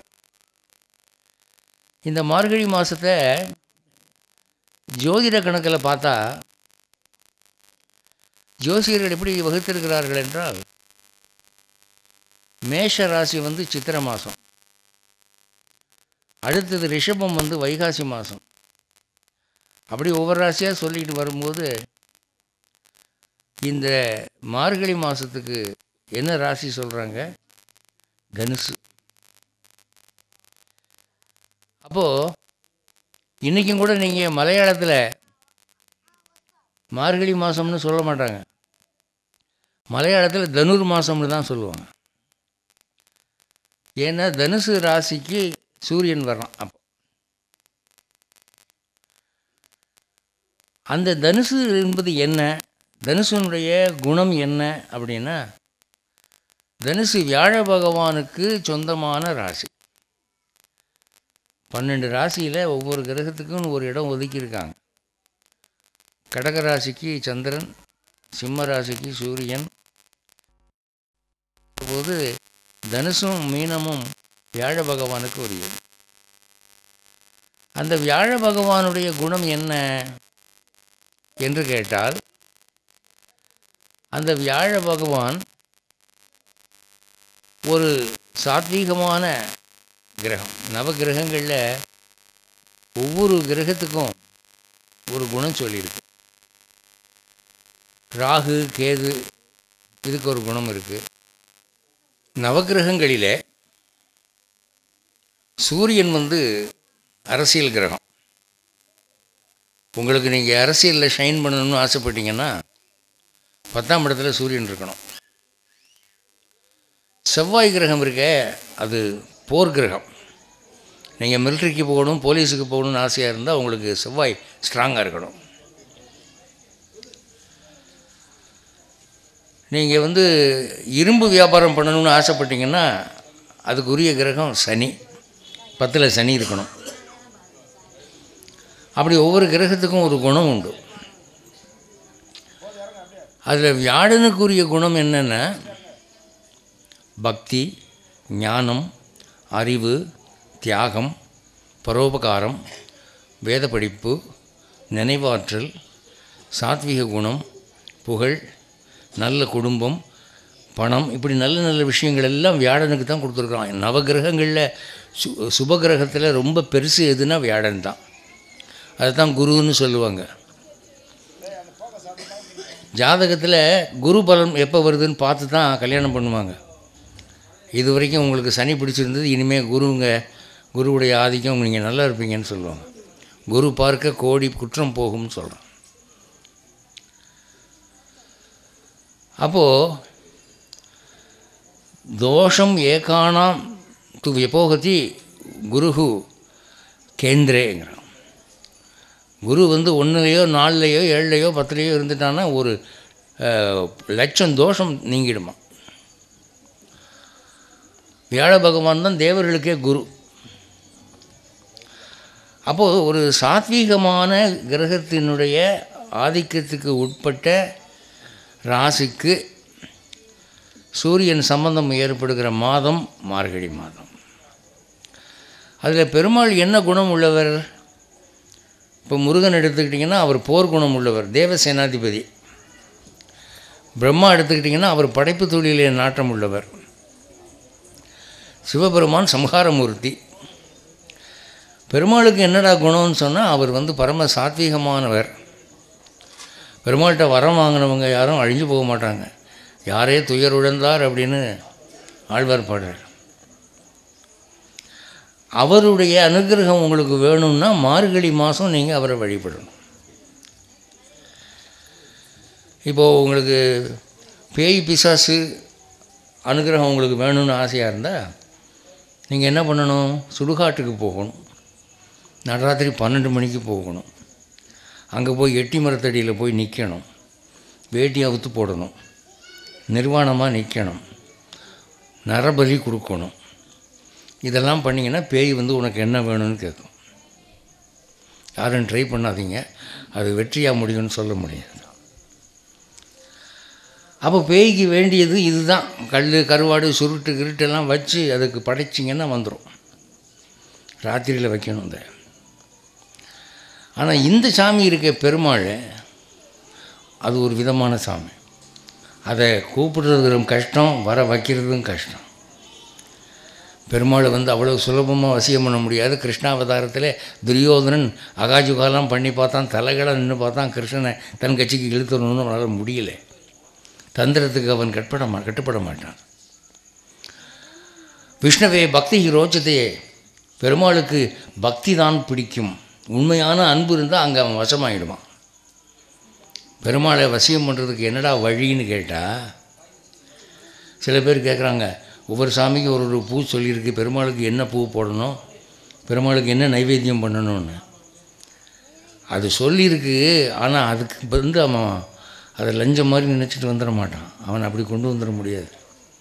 இந்த மார்கழி மாதத்தை ஜோதிட கணக்கில் பார்த்தா ஜோசியர்கள் எப்படி வகுத்திருக்கிறார்கள் என்றால், மேஷ ராசி வந்து சித்திரை மாதம், அடுத்தது ரிஷபம் வந்து வைகாசி மாதம், அப்படி ஒவ்வொரு ராசியாக சொல்லிக்கிட்டு வரும்போது இந்த மார்கழி மாதத்துக்கு என்ன ராசி சொல்கிறாங்க, தனுசு. அப்போது இன்றைக்கும் கூட நீங்கள் மலையாளத்தில் மார்கழி மாதம்னு சொல்ல மாட்டாங்க, மலையாளத்தில் தனுர் மாதம்னு தான் சொல்லுவாங்க. ஏன்னா தனுசு ராசிக்கு சூரியன் வர்றான். அப்போ அந்த தனுசு என்பது என்ன, தனுசனுடைய குணம் என்ன அப்படின்னா, தனுசு வியாழ பகவானுக்கு சொந்தமான ராசி. பன்னெண்டு ராசியில் ஒவ்வொரு கிரகத்துக்கும் ஒரு இடம் ஒதுக்கியிருக்காங்க. கடக ராசிக்கு சந்திரன், சிம்ம ராசிக்கு சூரியன், போது தனுசும் மீனமும் வியாழ பகவானுக்கு ஒரு இடம். அந்த வியாழ பகவானுடைய குணம் என்ன என்று கேட்டால், அந்த வியாழ பகவான் ஒரு சாத்வீகமான கிரகம். நவகிரகங்களில் ஒவ்வொரு கிரகத்துக்கும் ஒரு குணம் சொல்லியிருக்கு. ராகு கேது இதுக்கு ஒரு குணம் இருக்குது. நவகிரகங்களில் சூரியன் வந்து அரசியல் கிரகம். உங்களுக்கு நீங்கள் அரசியலில் ஷைன் பண்ணணும்னு ஆசைப்பட்டீங்கன்னா பத்தாம் இடத்துல சூரியன் இருக்கணும். செவ்வாய் கிரகம் இருக்க அது போர் கிரகம். நீங்கள் மிலிட்ரிக்கு போகணும், போலீஸுக்கு போகணும்னு ஆசையாக இருந்தால் உங்களுக்கு செவ்வாய் ஸ்ட்ராங்காக இருக்கணும். நீங்கள் வந்து இரும்பு வியாபாரம் பண்ணணும்னு ஆசைப்பட்டீங்கன்னா அதுக்குரிய கிரகம் சனி, பத்தில் சனி இருக்கணும். அப்படி ஒவ்வொரு கிரகத்துக்கும் ஒரு குணம் உண்டு. அதில் வியாழனுக்குரிய குணம் என்னென்னா பக்தி, ஞானம், அறிவு, தியாகம், பரோபகாரம், வேத படிப்பு, நினைவாற்றல், சாத்விக குணம், புகழ், நல்ல குடும்பம், பணம், இப்படி நல்ல நல்ல விஷயங்கள் எல்லாம் வியாழனுக்கு தான் கொடுத்துருக்குறான். நவகிரகங்களில் சு சுபகிரகத்தில் ரொம்ப பெருசு எதுனா வியாழன் தான். அதுதான் குருன்னு சொல்லுவாங்க. ஜாதகத்தில் குரு பலன் எப்போ வருதுன்னு பார்த்து தான் கல்யாணம் பண்ணுவாங்க. இது வரைக்கும் உங்களுக்கு சனி பிடிச்சிருந்தது, இனிமேல் குருங்க குருவுடைய ஆதிக்கம் நீங்கள் நல்லா இருப்பீங்கன்னு சொல்லுவாங்க. குரு பார்க்க கோடி குற்றம் போகும்னு சொல்கிறோம். அப்போது தோஷம் ஏகானாம் து விபோகதி குருஹு கேந்திரேங்கிறான். குரு வந்து ஒன்றுலையோ நாலுலையோ ஏழுலையோ பத்துலையோ இருந்துட்டான்னா ஒரு லட்சம் தோஷம் நீங்கிடுமா. வியாழ பகவான் தான் தேவர்களுக்கே குரு. அப்போது ஒரு சாத்வீகமான கிரகத்தினுடைய ஆதிக்கத்துக்கு உட்பட்ட ராசிக்கு சூரியன் சம்பந்தம் ஏற்படுகிற மாதம் மார்கழி மாதம். அதில் பெருமாள் என்ன குணம் உள்ளவர்? இப்போ முருகன் எடுத்துக்கிட்டிங்கன்னா அவர் போர் குணம் உள்ளவர், தேவசேனாதிபதி. பிரம்மா எடுத்துக்கிட்டிங்கன்னா அவர் படைப்பு தொழிலே நாட்டம் உள்ளவர். சிவபெருமான் சம்ஹாரமூர்த்தி. பெருமாளுக்கு என்னடா குணம்னு சொன்னால் அவர் வந்து பரம சாத்வீகமானவர். பெருமாள்கிட்ட வரம் வாங்கினவங்க யாரும் அழிஞ்சு போக மாட்டாங்க. யாரே துயருழந்தார் அப்படின்னு ஆழ்வார் பாடுறார். அவருடைய அனுகிரகம் உங்களுக்கு வேணும்னா மார்கழி மாதம் நீங்கள் அவரை வழிபடணும். இப்போது உங்களுக்கு பேய் பிசாசு அனுகிரகம் உங்களுக்கு வேணும்னு ஆசையாக இருந்தால் நீங்கள் என்ன பண்ணணும்? சுடுகாட்டுக்கு போகணும். நடராத்திரி பன்னெண்டு மணிக்கு போகணும். அங்கே போய் எட்டி மரத்தடியில் போய் நிற்கணும். வேட்டி அவுத்து போடணும். நிர்வாணமாக நிற்கணும். நரபலி கொடுக்கணும். இதெல்லாம் பண்ணிங்கன்னா பேய் வந்து உனக்கு என்ன வேணும்னு கேட்கும். யாரும் ட்ரை பண்ணாதீங்க, அது வெற்றியாக முடியும்னு சொல்ல முடியாது. அப்போ பேய்க்கு வேண்டியது இதுதான். கல், கருவாடு, சுருட்டு கிருட்டெல்லாம் வச்சு அதுக்கு படைச்சிங்கன்னா வந்துடும். ராத்திரியில் வைக்கணும் இந்த. ஆனால் இந்த சாமி இருக்க பெருமாள் அது ஒரு விதமான சாமி. அதை கூப்பிடுறதும் கஷ்டம், வர வைக்கிறதும் கஷ்டம். பெருமாளை வந்து அவ்வளோ சுலபமாக வசியம் பண்ண முடியாது. கிருஷ்ணாவதாரத்தில் துரியோதனன் அகாஜுகாலாம் பண்ணி பார்த்தான், தலைகளை நின்று பார்த்தான், கிருஷ்ணனை தன் கட்சிக்கு இழுத்தணும்னு அவனால் முடியலை. தந்திரத்துக்கு அவன் கட்டுப்பட மா கட்டுப்பட மாட்டான். விஷ்ணவே பக்தி ரோச்சத்தையே, பெருமாளுக்கு பக்தி தான் பிடிக்கும். உண்மையான அன்பு இருந்தால் அங்கே அவன் வசமாகிடுவான். பெருமாளை வசியம் பண்ணுறதுக்கு என்னடா வழின்னு கேட்டால், சில பேர் கேட்குறாங்க, ஒவ்வொரு சாமிக்கும் ஒரு ஒரு பூ சொல்லியிருக்கு, பெருமாளுக்கு என்ன பூ போடணும், பெருமாளுக்கு என்ன நைவேத்தியம் பண்ணணும்னு அது சொல்லியிருக்கு. ஆனால் அதுக்கு வந்து அவன் அதை லஞ்சம் மாதிரி நினச்சிட்டு வந்துட மாட்டான். அவன் அப்படி கொண்டு வந்துட முடியாது.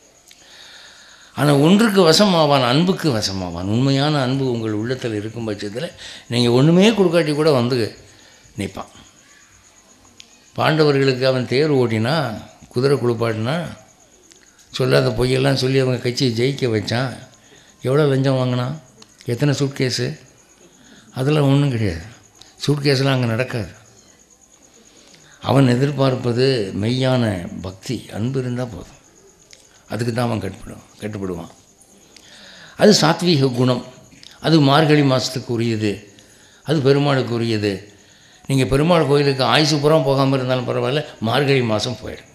ஆனால் ஒன்றுக்கு வசமாவான், அன்புக்கு வசமாவான். உண்மையான அன்பு உங்கள் உள்ளத்தில் இருக்கும் பட்சத்தில் நீங்கள் ஒன்றுமே கொடுக்காட்டி கூட வந்து நிற்பான். பாண்டவர்களுக்கு அவன் தேர் ஓட்டினா, குதிரை குளிப்பாட்டினா, சொல்லாத பொய்யெல்லாம் சொல்லி அவங்க கட்சியை ஜெயிக்க வச்சான். எவ்வளோ லஞ்சம் வாங்கினான்? எத்தனை சூட்கேஸு? அதெல்லாம் ஒன்றும் கிடையாது. சூட்கேஸ்லாம் அங்கே நடக்காது. அவன் எதிர்பார்ப்பது மெய்யான பக்தி, அன்பு இருந்தால் போதும். அதுக்கு தான் அவன் கட்டுப்படுவான் கட்டுப்படுவான் அது சாத்வீக குணம். அது மார்கழி மாதத்துக்கு உரியது, அது பெருமாளுக்கு உரியது. நீங்கள் பெருமாள் கோயிலுக்கு ஆயுசு புறம் போகாமல் இருந்தாலும் பரவாயில்ல, மார்கழி மாதம் போயிடும்.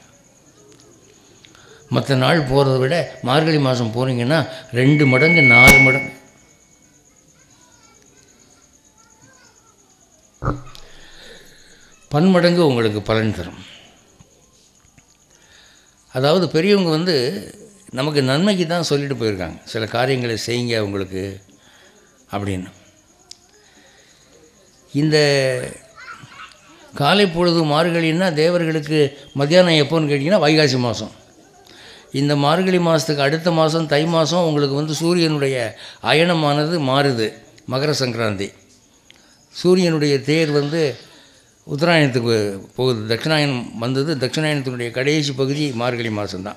மற்ற நாள் போகிறத விட மார்கழி மாதம் போகிறீங்கன்னா ரெண்டு மடங்கு நாலு மடங்கு பன்மடங்கு உங்களுக்கு பலன் தரும். அதாவது பெரியவங்க வந்து நமக்கு நன்மைக்கு தான் சொல்லிட்டு போயிருக்காங்க. சில காரியங்களை செய்யுங்க உங்களுக்கு அப்படின்னு. இந்த காலை பொழுது மார்கழின்னா தேவர்களுக்கு மத்தியானம் எப்போன்னு கேட்டிங்கன்னா வைகாசி மாதம். இந்த மார்கழி மாதத்துக்கு அடுத்த மாதம் தை மாதம் உங்களுக்கு வந்து சூரியனுடைய அயனமானது மாறுது. மகர சங்கராந்தி சூரியனுடைய தேர் வந்து உத்தராயணத்துக்கு போகுது. தட்சிணாயனம் வந்தது. தட்சிணாயனத்தினுடைய கடைசி பகுதி மார்கழி மாதம்தான்.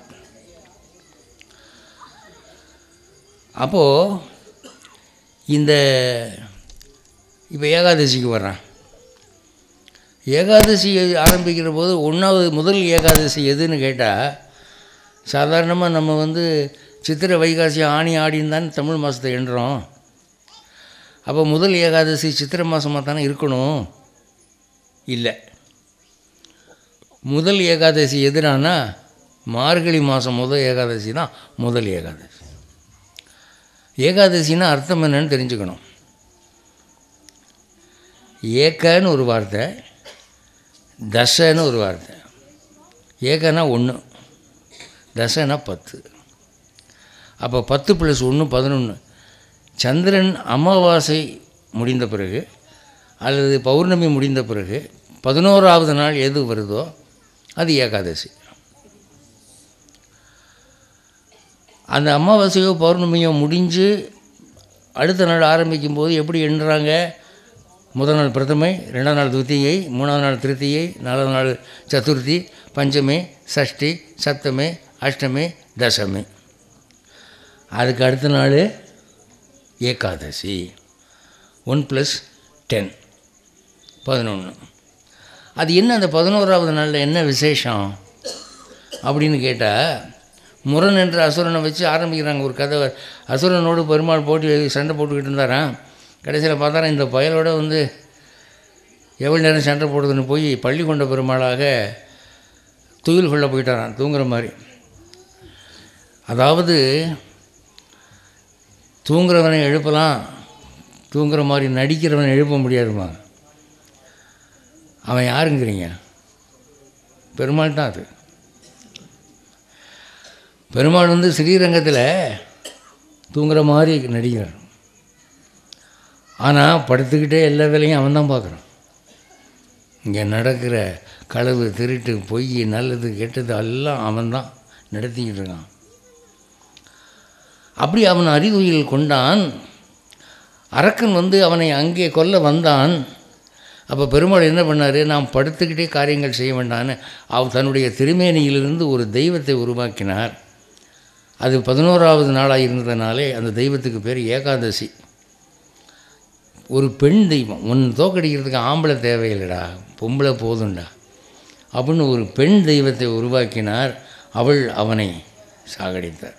அப்போது இந்த இப்போ ஏகாதசிக்கு வர்றேன். ஏகாதசி ஆரம்பிக்கிற போது ஒன்றாவது முதல் ஏகாதசி எதுன்னு கேட்டால், சாதாரணமாக நம்ம வந்து சித்திரை வைகாசி ஆணி ஆடின்னு தான் தமிழ் மாதத்தை எண்ணுறோம். அப்போ முதல் ஏகாதசி சித்திரை மாதமாக தானே இருக்கணும்? இல்லை, முதல் ஏகாதசி எதுனான்னா மார்கழி மாதம் முதல் ஏகாதசி தான் முதல் ஏகாதசி. ஏகாதசின்னா அர்த்தம் என்னன்னு தெரிஞ்சுக்கணும். ஏக்கன்னு ஒரு வார்த்தை, தசன்னு ஒரு வார்த்தை. ஏக்கன்னா ஒன்று, தசன்னா பத்து. அப்போ பத்து ப்ளஸ் ஒன்று பதினொன்று. சந்திரன் அமாவாசை முடிந்த பிறகு அல்லது பௌர்ணமி முடிந்த பிறகு பதினோராவது நாள் எது வருதோ அது ஏகாதசி. அந்த அமாவாசையோ பௌர்ணமியோ முடிஞ்சு அடுத்த நாள் ஆரம்பிக்கும் போது எப்படி எண்ணுறாங்க? முதல் நாள் பிரதமை, ரெண்டாம் நாள் துத்தியை, மூணாவது நாள் திருத்தியை, நாலாவது நாள் சதுர்த்தி, பஞ்சமி, சஷ்டி, சப்தமி, அஷ்டமி, தசமி. அதுக்கு அடுத்த நாள் ஏகாதசி. ஒன் ப்ளஸ் டென் பதினொன்று. அது என்ன அந்த பதினோராவது நாளில் என்ன விசேஷம் அப்படின்னு கேட்டால், முரண் என்ற அசுரனை வச்சு ஆரம்பிக்கிறாங்க ஒரு கதை. அசுரனோடு பெருமாள் போட்டி சண்டை போட்டுக்கிட்டு இருந்தாரான். கடைசியில் பார்த்தாரா இந்த பயலோட வந்து எவ்வளோ நேரம் சண்டை போடுதுன்னு போய் பள்ளி கொண்ட பெருமாளாக துயில் கொள்ள போயிட்டாரான், தூங்குற மாதிரி. அதாவது தூங்குறவனை எழுப்பலாம், தூங்குற மாதிரி நடிக்கிறவனை எழுப்ப முடியாதுமா. அவன் யாருங்கிறீங்க? பெருமாள் தான். அது பெருமாள் வந்து ஸ்ரீரங்கத்தில் தூங்குற மாதிரி நடிக்கிறான். ஆனால் படுத்துக்கிட்டே எல்லா வேலையும் அவன் தான் பார்க்குறான். இங்கே நடக்கிற களவு, திருட்டு, பொய், நல்லது, கெட்டது எல்லாம் அவன் தான் நடத்திக்கிட்டு இருக்கான். அப்படி அவன் அறிவுயில் கொண்டான். அரக்கன் வந்து அவனை அங்கே கொல்ல வந்தான். அப்போ பெருமாள் என்ன பண்ணார்? நாம் படுத்துக்கிட்டே காரியங்கள் செய்ய வேண்டான்னு அவர் தன்னுடைய திருமேனியிலிருந்து ஒரு தெய்வத்தை உருவாக்கினார். அது பதினோராவது நாளாக இருந்ததுனாலே அந்த தெய்வத்துக்கு பேர் ஏகாதசி. ஒரு பெண் தெய்வம். ஒன்று தோக்கடிக்கிறதுக்கு ஆம்பளை தேவையில்லைடா, பொம்பளை போதுண்டா அப்படின்னு ஒரு பெண் தெய்வத்தை உருவாக்கினார். அவள் அவனை சாகடித்தார்.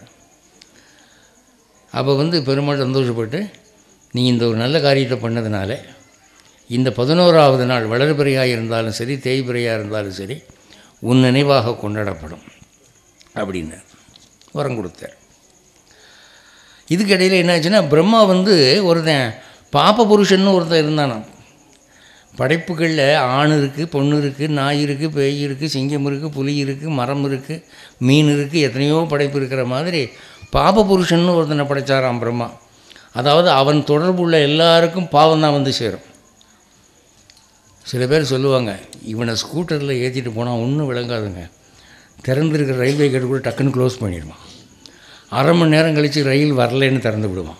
அப்போ வந்து பெருமாள் சந்தோஷப்பட்டு, நீ இந்த ஒரு நல்ல காரியத்தை பண்ணதுனால இந்த பதினோராவது நாள் வளர்பிறையாக இருந்தாலும் சரி, தேய்பிறையாக இருந்தாலும் சரி, உன் நினைவாக கொண்டாடப்படும் அப்படின்னு வரம் கொடுத்தார். இதுக்கிடையில் என்னாச்சுன்னா, பிரம்மா வந்து ஒருத்தன் பாப்ப புருஷன்னு ஒருத்தன் இருந்தானான். படைப்புகளில் ஆண் இருக்குது, பொண்ணு இருக்குது, நாய் இருக்குது, பேய் இருக்குது, சிங்கம் இருக்குது, புலி இருக்குது, மரம் இருக்குது, மீன் இருக்குது, எத்தனையோ படைப்பு இருக்கிற மாதிரி பாப புருஷன்னு ஒருத்தனை படைத்தாராம் பிரம்மா. அதாவது அவன் தொடர்புள்ள எல்லாருக்கும் பாவம் தான் வந்து சேரும். சில பேர் சொல்லுவாங்க, இவனை ஸ்கூட்டரில் ஏற்றிட்டு போனால் ஒன்றும் விளங்காதுங்க, திறந்துருக்கிற ரயில்வே கேட்டு கூட டக்குன்னு க்ளோஸ் பண்ணிடுவான், அரை மணி நேரம் கழித்து ரயில் வரலைன்னு திறந்து விடுவான்.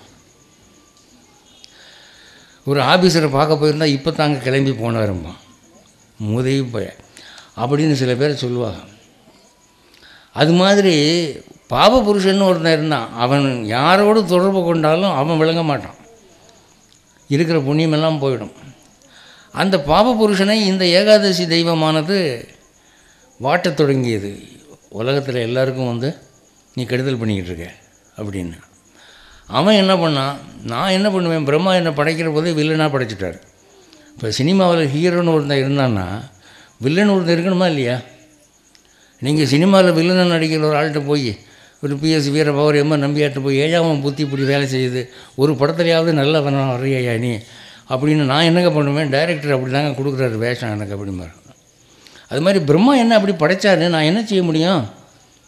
ஒரு ஆஃபீஸரை பார்க்க போயிருந்தால் இப்போ தாங்க கிளம்பி போனாரும்பான், மூதேவி போய அப்படின்னு சில பேர் சொல்லுவாங்க. அது மாதிரி பாப புருஷன்னு ஒருத்தன் இருந்தான். அவன் யாரோடு தொடர்பு கொண்டாலும் அவன் விளங்க மாட்டான், இருக்கிற புண்ணியமெல்லாம் போயிடும். அந்த பாப புருஷனை இந்த ஏகாதசி தெய்வமானது வாட்டத் தொடங்கியது. உலகத்தில் எல்லாருக்கும் வந்து நீ கெடுதல் பண்ணிக்கிட்டு இருக்க அப்படின்னு. அவன் என்ன பண்ணான்? நான் என்ன பண்ணுவேன், பிரம்மா என்னை படைக்கிற போதே வில்லனாக படைச்சிட்டார். இப்போ சினிமாவில் ஹீரோன்னு ஒருத்தன் இருந்தான்னா வில்லன் ஒருத்தன் இருக்கணுமா இல்லையா? நீங்கள் சினிமாவில் வில்லனை நடிக்கிற ஒரு ஆள்கிட்ட போய், ஒரு பிஎஸ் வீர பவர் எம்மா நம்பியாட்ட போய், ஏழாவும் புத்தி இப்படி வேலை செய்யுது, ஒரு படத்துலையாவது நல்ல வேணாம் வரையா நீ அப்படின்னு நான் என்னங்க பண்ணுவேன்? டைரக்டர் அப்படி தாங்க கொடுக்குறாரு வேஷம் எனக்கு அப்படிமா. அது மாதிரி பிரம்மா என்ன அப்படி படைச்சாரு, நான் என்ன செய்ய முடியும்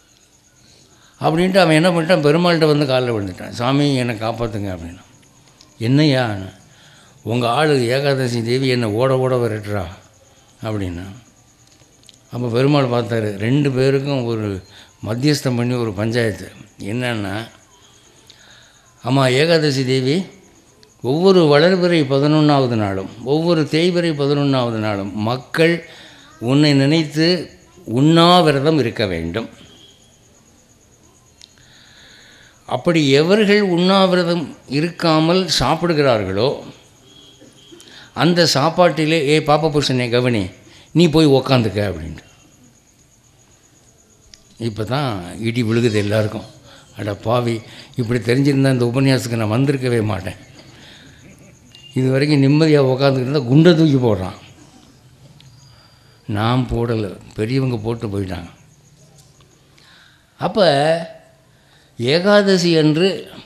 அப்படின்ட்டு அவன் என்ன பண்ணிட்டான், பெருமாள்கிட்ட வந்து காலில் விழுந்துட்டான், சாமி என்னை காப்பாற்றுங்க அப்படின்னு. என்னையா, உங்கள் ஆள் ஏகாதசி தேவி என்னை ஓட ஓட விரட்டுறா அப்படின்னா. அப்போ பெருமாள் பார்த்தாரு, ரெண்டு பேருக்கும் ஒரு மத்தியஸ்தம் பண்ணி ஒரு பஞ்சாயத்து. என்னன்னா, ஆமாம், ஏகாதசி தேவி ஒவ்வொரு வளர்பிறை பதினொன்றாவது நாளும் ஒவ்வொரு தேய்பிறை பதினொன்றாவது நாளும் மக்கள் உன்னை நினைத்து உண்ணாவிரதம் இருக்க வேண்டும். அப்படி எவர்கள் உண்ணாவிரதம் இருக்காமல் சாப்பிடுகிறார்களோ அந்த சாப்பாட்டிலே, ஏ பாப்ப புருஷனே கவனி, நீ போய் உக்காந்துக்க அப்படின்ட்டு. இப்போ தான் இடி விழுகுது எல்லாருக்கும். அட பாவி, இப்படி தெரிஞ்சிருந்தால் இந்த உபன்யாசத்துக்கு நான் வந்திருக்கவே மாட்டேன். இது வரைக்கும் நிம்மதியாக உக்காந்துக்கிட்டு குண்டை தூக்கி போடுறான். நான் போடலை, பெரியவங்க போட்டு போயிட்டாங்க. அப்போ ஏகாதசி அன்று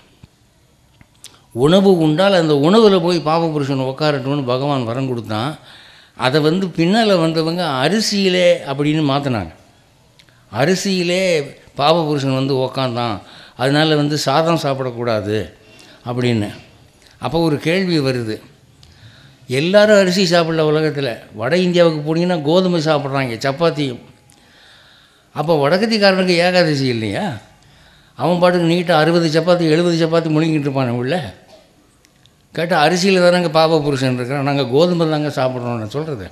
உணவு உண்டால் அந்த உணவில் போய் பாப புருஷன் உட்காரட்டும்னு பகவான் வரம் கொடுத்தான். அதை வந்து பின்னால் வந்தவங்க அரிசியிலே அப்படின்னு மாற்றினாங்க. அரிசியிலே பாப புருஷன் வந்து உக்காந்தான், அதனால் வந்து சாதம் சாப்பிடக்கூடாது அப்படின்னு. அப்போ ஒரு கேள்வி வருது, எல்லாரும் அரிசி சாப்பிடல உலகத்தில். வட இந்தியாவுக்கு போனீங்கன்னா கோதுமை சாப்பிட்றாங்க, சப்பாத்தியும். அப்போ வடக்கத்திக்காரனுக்கு ஏகாதசி இல்லையா? அவன் பாட்டுக்கு நீட்டாக அறுபது சப்பாத்தி எழுபது சப்பாத்தி முழுங்கிட்டு இருப்பான் உள்ள. கேட்டால் அரிசியில் தானங்க பாப புருஷன் இருக்கிறான், நாங்கள் கோதுமை தாங்க சாப்பிட்றோன்னு சொல்கிறது.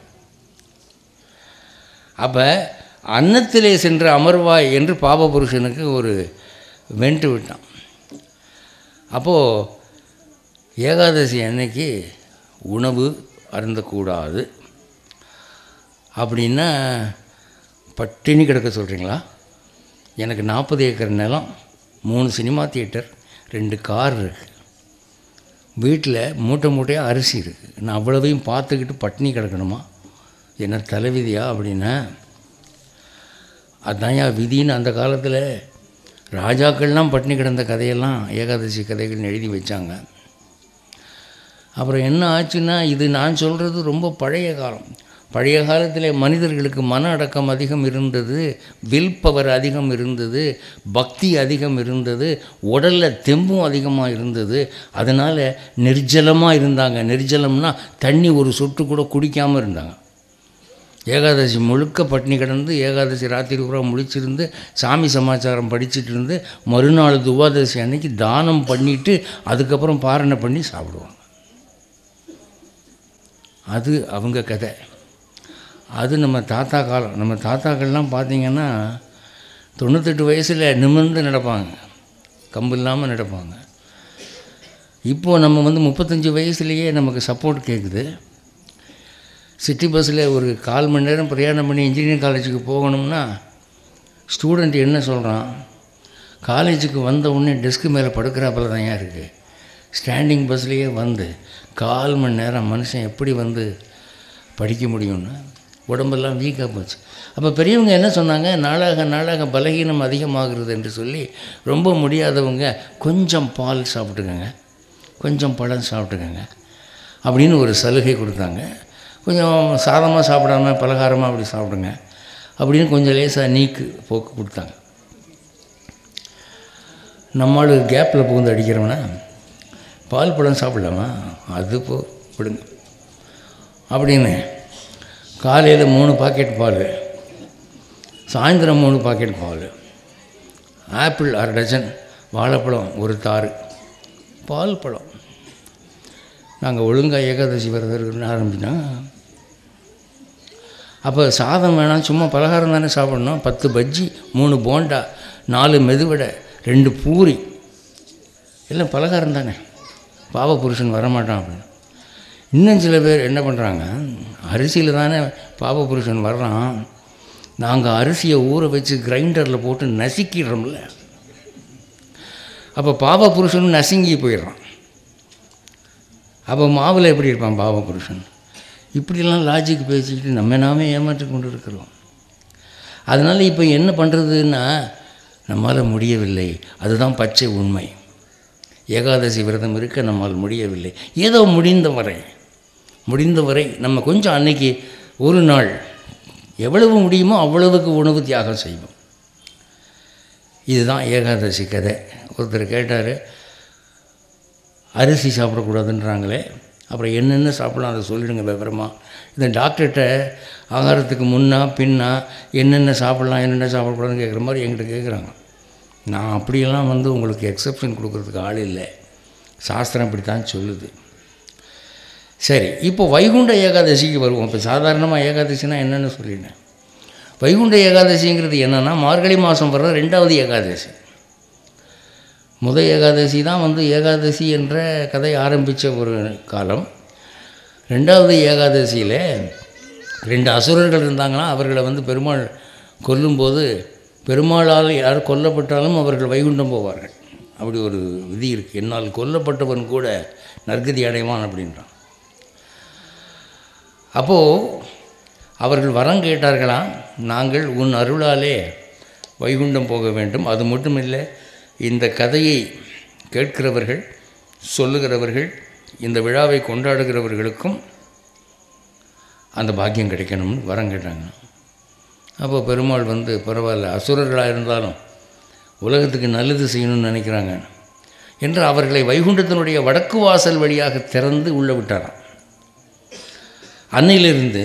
அப்போ அன்னத்திலே சென்று அமர்வாய் என்று பாப புருஷனுக்கு ஒரு வென்று விட்டான். அப்போது ஏகாதசி அன்னைக்கு உணவு அருந்தக்கூடாது அப்படின்னா பட்டினி கிடக்க சொல்கிறீங்களா? எனக்கு நாற்பது ஏக்கர் நிலம், மூணு சினிமா தியேட்டர், ரெண்டு கார் இருக்குது, வீட்டில் மூட்டை மூட்டையாக அரிசி இருக்குது. நான் அவ்வளவையும் பார்த்துக்கிட்டு பட்டினி கிடக்கணுமா? என்ன தலைவிதியா அப்படின்னா? அதுதான் யா விதின்னு அந்த காலத்தில் ராஜாக்கள்லாம் பட்டினி கிடந்த கதையெல்லாம் ஏகாதசி கதைகள் எழுதி வச்சாங்க. அப்புறம் என்ன ஆச்சுன்னா, இது நான் சொல்கிறது ரொம்ப பழைய காலம். பழைய காலத்தில் மனிதர்களுக்கு மன அடக்கம் அதிகம் இருந்தது, வில் பவர் அதிகம் இருந்தது, பக்தி அதிகம் இருந்தது, உடலில் தெம்பும் அதிகமாக இருந்தது. அதனால் நிர்ஜலமாக இருந்தாங்க. நிர்ஜலம்னா தண்ணி ஒரு சொட்டு கூட குடிக்காமல் இருந்தாங்க. ஏகாதசி முழுக்க பட்டினி கிடந்து ஏகாதசி ராத்திரி பூரா முழிச்சிருந்து சாமி சமாச்சாரம் படிச்சுட்டு இருந்து மறுநாள் துவாதசி அன்னைக்கு தானம் பண்ணிவிட்டு அதுக்கப்புறம் பாரணை பண்ணி சாப்பிடுவாங்க. அது அவங்க கதை. அது நம்ம தாத்தா காலம். நம்ம தாத்தாக்கள்லாம் பார்த்திங்கன்னா தொண்ணூத்தெட்டு வயசில் நிமிர்ந்து நடப்பாங்க, கம்பு இல்லாமல் நடப்பாங்க. இப்போது நம்ம வந்து முப்பத்தஞ்சு வயசுலேயே நமக்கு சப்போர்ட் கேட்குது. சிட்டி பஸ்ஸில் ஒரு கால் மணி நேரம் பிரயாணம் பண்ணி இன்ஜினியரிங் காலேஜுக்கு போகணும்னா ஸ்டூடெண்ட் என்ன சொல்கிறான், காலேஜுக்கு வந்த உடனே டெஸ்க்கு மேலே படுக்கிறாப்பில் தான் ஏன் இருக்குது. ஸ்டாண்டிங் பஸ்லேயே வந்து கால் மணி நேரம் மனுஷன் எப்படி வந்து படிக்க முடியும்னு உடம்பெல்லாம் வீக்காக போச்சு. அப்போ பெரியவங்க என்ன சொன்னாங்க, நாளாக நாளாக பலகீனம் அதிகமாகிறது என்று சொல்லி ரொம்ப முடியாதவங்க கொஞ்சம் பால் சாப்பிட்டுக்கங்க, கொஞ்சம் பழம் சாப்பிட்டுக்கங்க அப்படின்னு ஒரு சலுகை கொடுத்தாங்க. கொஞ்சம் சாதமாக சாப்பிடாம பலகாரமாக அப்படி சாப்பிடுங்க அப்படின்னு கொஞ்சம் லேசாக நீக்கு போக்கு கொடுத்தாங்க. நம்மளால் கேப்பில் புகுந்து அடிக்கிறோம்னா பால் பழம் சாப்பிடலாமா, அது போ விடுங்க அப்படின்னு. காலையில் மூணு பாக்கெட் பால், சாயந்தரம் மூணு பாக்கெட் பால், ஆப்பிள் அரை டஜன், வாழைப்பழம் ஒரு தாறு, பால் பழம். நாங்கள் ஒழுங்காக ஏகாதசி விரதம் இருக்குன்னு ஆரம்பிச்சினா அப்போ சாதம் வேணாம், சும்மா பலகாரம் தானே சாப்பிட்ணும். பத்து பஜ்ஜி, மூணு போண்டா, நாலு மெதுவடை, ரெண்டு பூரி, எல்லாம் பலகாரம் தானே, பாவ புருஷன் வரமாட்டான் அப்படின்னு. இன்னும் சில பேர் என்ன பண்ணுறாங்க, அரிசியில் தானே பாவ புருஷன் வர்றான், நாங்கள் அரிசியை ஊற வச்சு கிரைண்டரில் போட்டு நசுக்கிடுறோம்ல, அப்போ பாவ புருஷனும் நசுங்கி போயிடுறான். அப்போ மாவில் எப்படி இருப்பான் பாவ புருஷன்? இப்படிலாம் லாஜிக் பேசிக்கிட்டு நம்ம நாமே ஏமாற்றி கொண்டு இருக்கிறோம். அதனால் இப்போ என்ன பண்ணுறதுன்னா, நம்மால் முடியவில்லை, அதுதான் பச்சை உண்மை. ஏகாதசி விரதம் இருக்க நம்மால் முடியவில்லை. ஏதோ முடிந்தவரை முடிந்தவரை நம்ம கொஞ்சம் அன்னைக்கு ஒரு நாள் எவ்வளவு முடியுமோ அவ்வளவுக்கு உணவு தியாகம் செய்வோம். இதுதான் ஏகாதசி கதை. ஒருத்தர் கேட்டார், அரிசி சாப்பிடக்கூடாதுன்றாங்களே, அப்புறம் என்னென்ன சாப்பிடலாம் அதை சொல்லிடுங்க விவரமாக. இந்த டாக்டர்கிட்ட ஆகாரத்துக்கு முன்னா பின்னா என்னென்ன சாப்பிட்லாம் என்னென்ன சாப்பிடக்கூடாதுன்னு கேட்குற மாதிரி என்கிட்ட கேட்குறாங்க. நான் அப்படியெல்லாம் வந்து உங்களுக்கு எக்ஸப்ஷன் கொடுக்குறதுக்கு ஆள் இல்லை, சாஸ்திரம் இப்படி தான் சொல்லுது. சரி, இப்போ வைகுண்ட ஏகாதசிக்கு வருவோம். இப்போ சாதாரணமாக ஏகாதசினா என்னென்னு சொல்லினேன். வைகுண்ட ஏகாதசிங்கிறது என்னென்னா மார்கழி மாதம் வர்ற ரெண்டாவது ஏகாதசி. முதல் ஏகாதசி தான் வந்து ஏகாதசி என்ற கதை ஆரம்பித்த ஒரு காலம். ரெண்டாவது ஏகாதசியில் ரெண்டு அசுரர்கள் இருந்தாங்கன்னா அவர்களை வந்து பெருமாள் கொல்லும்போது பெருமாளால் யார் கொல்லப்பட்டாலும் அவர்கள் வைகுண்டம் போவார்கள். அப்படி ஒரு விதி இருக்குது. என்னால் கொல்லப்பட்டவன் கூட நற்கதி அடைவான் அப்படின்றான். அப்போது அவர்கள் வரம் கேட்டார்களாம், நாங்கள் உன் அருளாலே வைகுண்டம் போக வேண்டும். அது மட்டும் இல்லை, இந்த கதையை கேட்கிறவர்கள் சொல்லுகிறவர்கள் இந்த விழாவை கொண்டாடுகிறவர்களுக்கும் அந்த பாக்கியம் கிடைக்கணும்னு வரம் கேட்டாங்க. அப்போ பெருமாள் வந்து பரவாயில்ல, அசுரர்களாக இருந்தாலும் உலகத்துக்கு நல்லது செய்யணும்னு நினைக்கிறாங்க என்று அவர்களை வைகுண்டத்தினுடைய வடக்கு வாசல் வழியாக திறந்து உள்ளே விட்டாராம். அன்னையிலிருந்து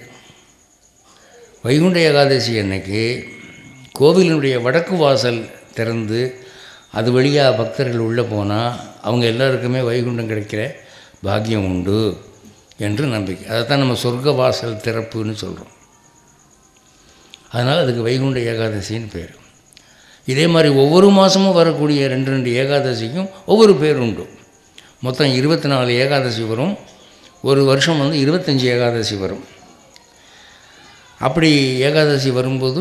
வைகுண்ட ஏகாதசி அன்னைக்கு கோவிலினுடைய வடக்கு வாசல் திறந்து அது வழியாக பக்தர்கள் உள்ளே போனால் அவங்க எல்லாருக்குமே வைகுண்டம் கிடைக்கிற பாக்கியம் உண்டு என்று நம்பிக்கை. அதைத்தான் நம்ம சொர்க்க வாசல் திறப்புன்னு சொல்கிறோம். அதனால் அதுக்கு வைகுண்ட ஏகாதசின்னு பேர். இதே மாதிரி ஒவ்வொரு மாதமும் வரக்கூடிய ரெண்டு ரெண்டு ஏகாதசிக்கும் ஒவ்வொரு பேர் உண்டு. மொத்தம் இருபத்தி நாலு ஏகாதசி வரும். ஒரு வருஷம் வந்து இருபத்தஞ்சி ஏகாதசி வரும். அப்படி ஏகாதசி வரும்போது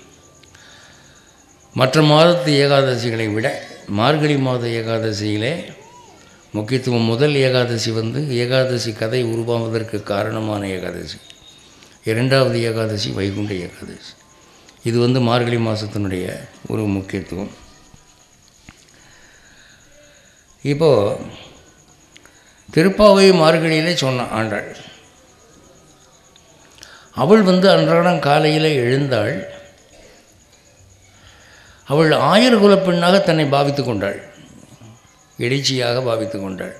மற்ற மாதத்து ஏகாதசிகளை விட மார்கழி மாத ஏகாதசியிலே முக்கியத்துவம். முதல் ஏகாதசி வந்து ஏகாதசி கதை உருவாவதற்கு காரணமான ஏகாதசி. இரண்டாவது ஏகாதசி வைகுண்ட ஏகாதசி. இது வந்து மார்கழி மாதத்தினுடைய ஒரு முக்கியத்துவம். இப்போது திருப்பாவை மார்கழியிலே சொன்னான் ஆண்டாள். அவள் வந்து அன்றாடம் காலையில் எழுந்தாள். அவள் ஆயர் குல பெண்ணாக தன்னை பாவித்து கொண்டாள், எழுச்சியாக பாவித்து கொண்டாள்.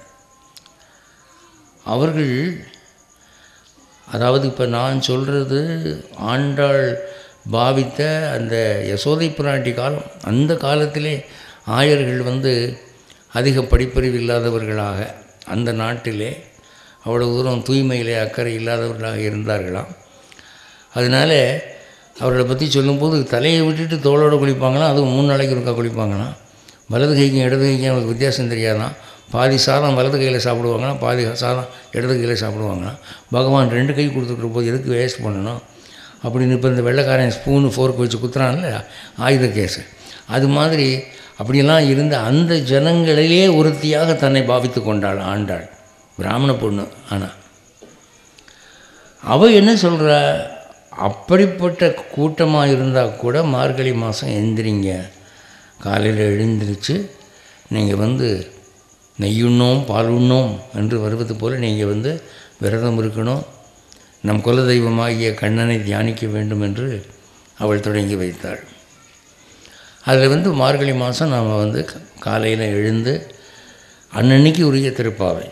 அவர்கள் அதாவது இப்போ நான் சொல்கிறது ஆண்டாள் பாவித்த அந்த யசோதை பிராட்டி காலம். அந்த காலத்திலே ஆயர்கள் வந்து அதிக படிப்பறிவு இல்லாதவர்களாக அந்த நாட்டிலே அவ்வளோ தூரம் தூய்மையிலே அக்கறை இல்லாதவர்களாக இருந்தார்களாம். அதனால் அவர்களை பற்றி சொல்லும்போது தலையை விட்டுட்டு தோளோடு குளிப்பாங்களாம். அதுவும் மூணு நாளைக்கு ஒருக்கா குளிப்பாங்களாம். வலது கைக்கும் இடது கைக்கும் அவங்களுக்கு வித்தியாசம் தெரியாதான். பாதி சாதம் வலது கையில் சாப்பிடுவாங்கன்னா பாதி சாதம் இடது கையில் சாப்பிடுவாங்கன்னா. பகவான் ரெண்டு கை கொடுத்துக்கிற போது எதுக்கு வேஸ்ட் பண்ணணும் அப்படின்னு இப்போ இந்த வெள்ளைக்காரன் ஸ்பூனு ஃபோர்க்கு வச்சு குத்துறான்ல ஆயுத கேஸு, அது மாதிரி அப்படியெல்லாம் இருந்த அந்த ஜனங்களிலே ஒருத்தியாக தன்னை பாவித்து கொண்டாள் ஆண்டாள். பிராமண பொண்ணு. ஆனால் அவள் என்ன சொல்கிற, அப்படிப்பட்ட கூட்டமாக இருந்தால் கூட மார்கழி மாதம் எந்திரிங்க, காலையில் எழுந்திரிச்சு நீங்கள் வந்து நெய்யுண்ணோம் பால் உண்ணோம் என்று வருவது போல் நீங்கள் வந்து விரதம் இருக்கணும், நம் குலதெய்வமாகிய கண்ணனை தியானிக்க வேண்டும் என்று அவள் தொடங்கி வைத்தாள். அதில் வந்து மார்கழி மாதம் நாம் வந்து காலையில் எழுந்து அன்னன்னைக்கு உரிய திருப்பாவை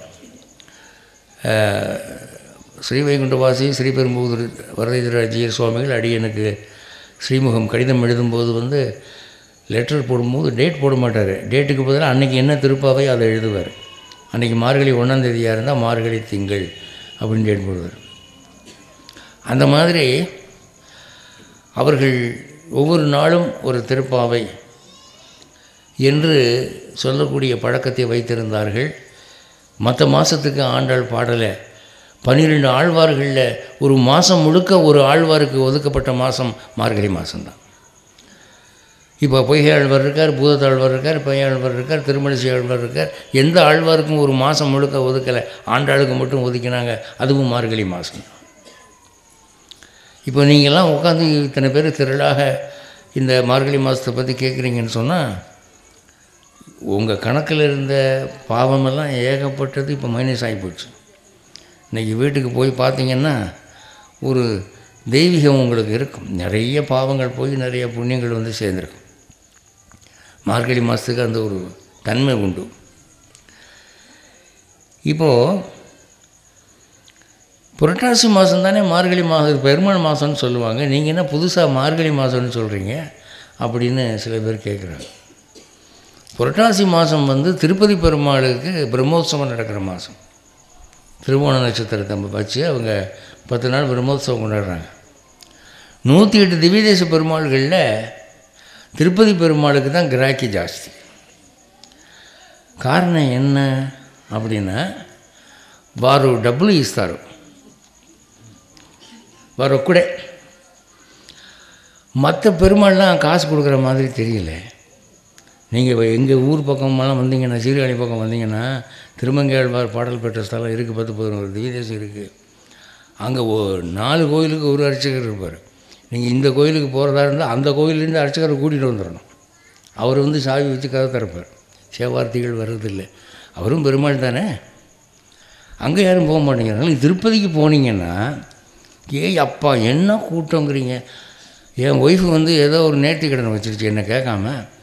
ஸ்ரீவைகுண்டவாசி ஸ்ரீபெரும்புதூர் வரதராஜர் சுவாமிகள் அடியனுக்கு ஸ்ரீமுகம் கடிதம் எழுதும்போது வந்து லெட்டர் போடும்போது டேட் போட மாட்டார். டேட்டுக்கு பதிலாக அன்றைக்கி என்ன திருப்பாவை அதை எழுதுவார். அன்றைக்கி மார்கழி ஒன்றாந்தேதியாக இருந்தால் மார்கழி திங்கள் அப்படின்னு டேட் போடுவார். அந்த மாதிரி அவர்கள் ஒவ்வொரு நாளும் ஒரு திருப்பாவை என்று சொல்லக்கூடிய பழக்கத்தை வைத்திருந்தார்கள். மற்ற மாதத்துக்கு ஆண்டாள் பாடலை பன்னிரெண்டு ஆழ்வார்களில் ஒரு மாதம் முழுக்க ஒரு ஆழ்வாருக்கு ஒதுக்கப்பட்ட மாதம் மார்கழி மாதம்தான். இப்போ பொய்கை ஆழ்வார் இருக்கார், பூதத்தாழ்வார் இருக்கார், பையாழ்வார் இருக்கார், திருமணிசை ஆழ்வார் இருக்கார். எந்த ஆழ்வாருக்கும் ஒரு மாதம் முழுக்க ஒதுக்கலை, ஆண்டாளுக்கு மட்டும் ஒதுக்கினாங்க. அதுவும் மார்கழி மாதம். இப்போ நீங்கள்லாம் உட்காந்து இத்தனை பேர் திரளாக இந்த மார்கழி மாதத்தை பற்றி கேட்குறீங்கன்னு சொன்னால் உங்கள் கணக்கில் இருந்த பாவமெல்லாம் ஏகப்பட்டது இப்போ மைனஸ் ஆகி போச்சு. இன்றைக்கி வீட்டுக்கு போய் பார்த்தீங்கன்னா ஒரு தெய்வீகம் உங்களுக்கு இருக்கும். நிறைய பாவங்கள் போய் நிறைய புண்ணியங்கள் வந்து சேர்ந்துருக்கும். மார்கழி மாதத்துக்கு அந்த ஒரு தன்மை உண்டு. இப்போது புரட்டாசி மாதம் தானே மார்கழி மாதம் பெருமாள் மாதம்னு சொல்லுவாங்க, நீங்கள் என்ன புதுசாக மார்கழி மாதம்னு சொல்கிறீங்க அப்படின்னு சில பேர் கேட்குறாங்க. புரட்டாசி மாதம் வந்து திருப்பதி பெருமாளுக்கு பிரம்மோற்சவம் நடக்கிற மாதம். திருவோண நட்சத்திரத்தை வச்சு அவங்க பத்து நாள் பிரம்மோற்சவம் கொண்டாடுறாங்க. நூற்றி எட்டு திவ்யதேச பெருமாள்களில் திருப்பதி பெருமாளுக்கு தான் கிராக்கி ஜாஸ்தி. காரணம் என்ன அப்படின்னா, వారు డబ్బులు ఇస్తారు, వారు ఒక్కడే. மற்ற பெருமாள்லாம் காசு கொடுக்குற மாதிரி தெரியல. நீங்கள் எங்கள் ஊர் பக்கமெல்லாம் வந்தீங்கன்னா, சீர்காழி பக்கம் வந்தீங்கன்னா, திருமங்கையாழ்வார் பாடல் பெற்ற ஸ்தலம் இருக்குது, பத்து பதினோரு திவ்யதேசம் இருக்குது. அங்கே ஓ நாலு கோயிலுக்கு ஒரு அர்ச்சகர் இருப்பார். நீங்கள் இந்த கோயிலுக்கு போகிறதா இருந்தால் அந்த கோயிலேருந்து அர்ச்சகரை கூட்டிகிட்டு வந்துடணும். அவர் வந்து சாவி வச்சு கதை திறப்பார். சேவார்த்திகள் வர்றதில்லை, அவரும் பெருமாள் தானே. அங்கே யாரும் போக மாட்டேங்கிறாங்க. திருப்பதிக்கு போனீங்கன்னா, ஏய் அப்பா என்ன கூட்டங்கிறீங்க. என் ஒய்ஃபு வந்து ஏதோ ஒரு நேர்த்தி கடன் வச்சிருச்சு, என்னை கேட்காம.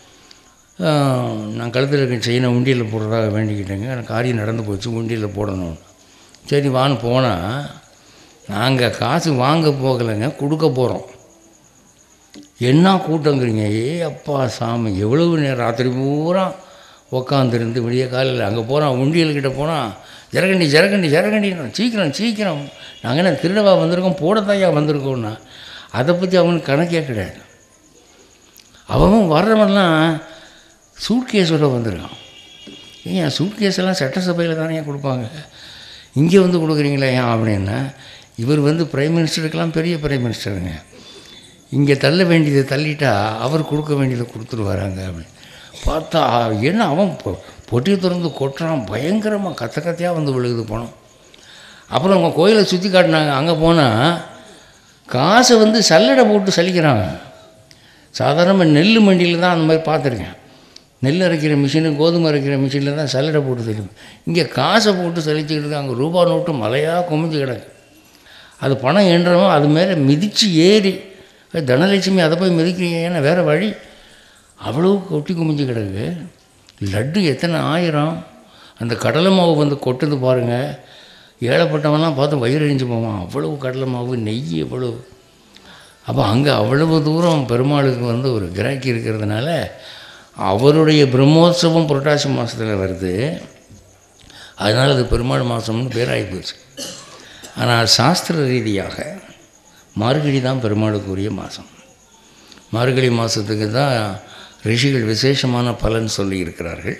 நான் கழுத்தில் இருக்க செயினை உண்டியில் போடுறதாக வேண்டிக்கிட்டேங்க, எனக்கு காரியம் நடந்து போச்சு, உண்டியில் போடணும். சரி வான்னு போனால், நாங்கள் காசு வாங்க போகலைங்க, கொடுக்க போகிறோம். என்ன கூட்டங்கிறீங்க. ஏ அப்பா சாமி, எவ்வளவு நேரம் ராத்திரி பூரா உக்காந்துருந்து விடிய காலையில் அங்கே போகிறான், உண்டியல்கிட்ட போனால் ஜரகண்டி ஜரகண்டி ஜரகண்டின்னு சீக்கிரம் சீக்கிரம், நாங்கள் என்ன திருடவா வந்திருக்கோம், போடத்தாயா வந்திருக்கோன்னா. அதை பற்றி அவனுக்கு கணக்கே கிடையாது. அவன் வர்றவன்லாம் சூட்கேஸோடு வந்திருக்கான். ஏன் சூட்கேஸெல்லாம் சட்டசபையில் தானே கொடுப்பாங்க, இங்கே வந்து கொடுக்குறீங்களா ஏன் அப்படின்னா. இவர் வந்து பிரைம் மினிஸ்டருக்கெல்லாம் பெரிய பிரைம் மினிஸ்டருங்க. இங்கே தள்ள வேண்டியதை தள்ளிட்டா அவர் கொடுக்க வேண்டியதை கொடுத்துருவாராங்க அப்படின்னு பார்த்தா, என்ன அவன் பொட்டியை திறந்து கொட்டுறான், பயங்கரமாக கத்த கத்தையாக வந்து விழுகுது பணம். அப்புறம் அவங்க கோயிலை சுற்றி காட்டினாங்க. அங்கே போனால் காசை வந்து சல்லடை போட்டு சலிக்கிறாங்க. சாதாரணமாக நெல் மண்டியில் தான் அந்த மாதிரி பார்த்துருக்கேன். நெல் அரைக்கிற மிஷினு, கோதுமை அரைக்கிற மிஷினில் தான் சல்லடை போட்டு சலிக்கும். இங்கே காசை போட்டு சலிச்சுக்கிட்டு அங்கே ரூபா நோட்டு மலையாக குமிஞ்சு கிடக்கு. அது பணம் என்றவோ அது மேலே மிதித்து ஏறி, தனலட்சுமி அதை போய் மிதிக்கிறீங்க, ஏன்னா வேறு வழி. அவ்வளோ கொட்டி குமிஞ்சு கிடக்கு. லட்டு எத்தனை ஆயிரம். அந்த கடலை மாவு வந்து கொட்டுது பாருங்கள், ஏழைப்பட்டவன்லாம் பார்த்து வயிறறிஞ்சு போவான். அவ்வளவு கடலை மாவு, நெய் எவ்வளவு. அப்போ அங்கே அவ்வளவு தூரம் பெருமாளுக்கு வந்து ஒரு கிராக்கி இருக்கிறதுனால அவருடைய பிரம்மோற்சவம் புரட்டாசி மாதத்தில் வருது. அதனால் அது பெருமாள் மாதம்னு பேராகி போச்சு. ஆனால் சாஸ்திர ரீதியாக மார்கழி தான் பெருமாளுக்குரிய மாதம். மார்கழி மாதத்துக்கு தான் ரிஷிகள் விசேஷமான பலன் சொல்லி இருக்கிறார்கள்.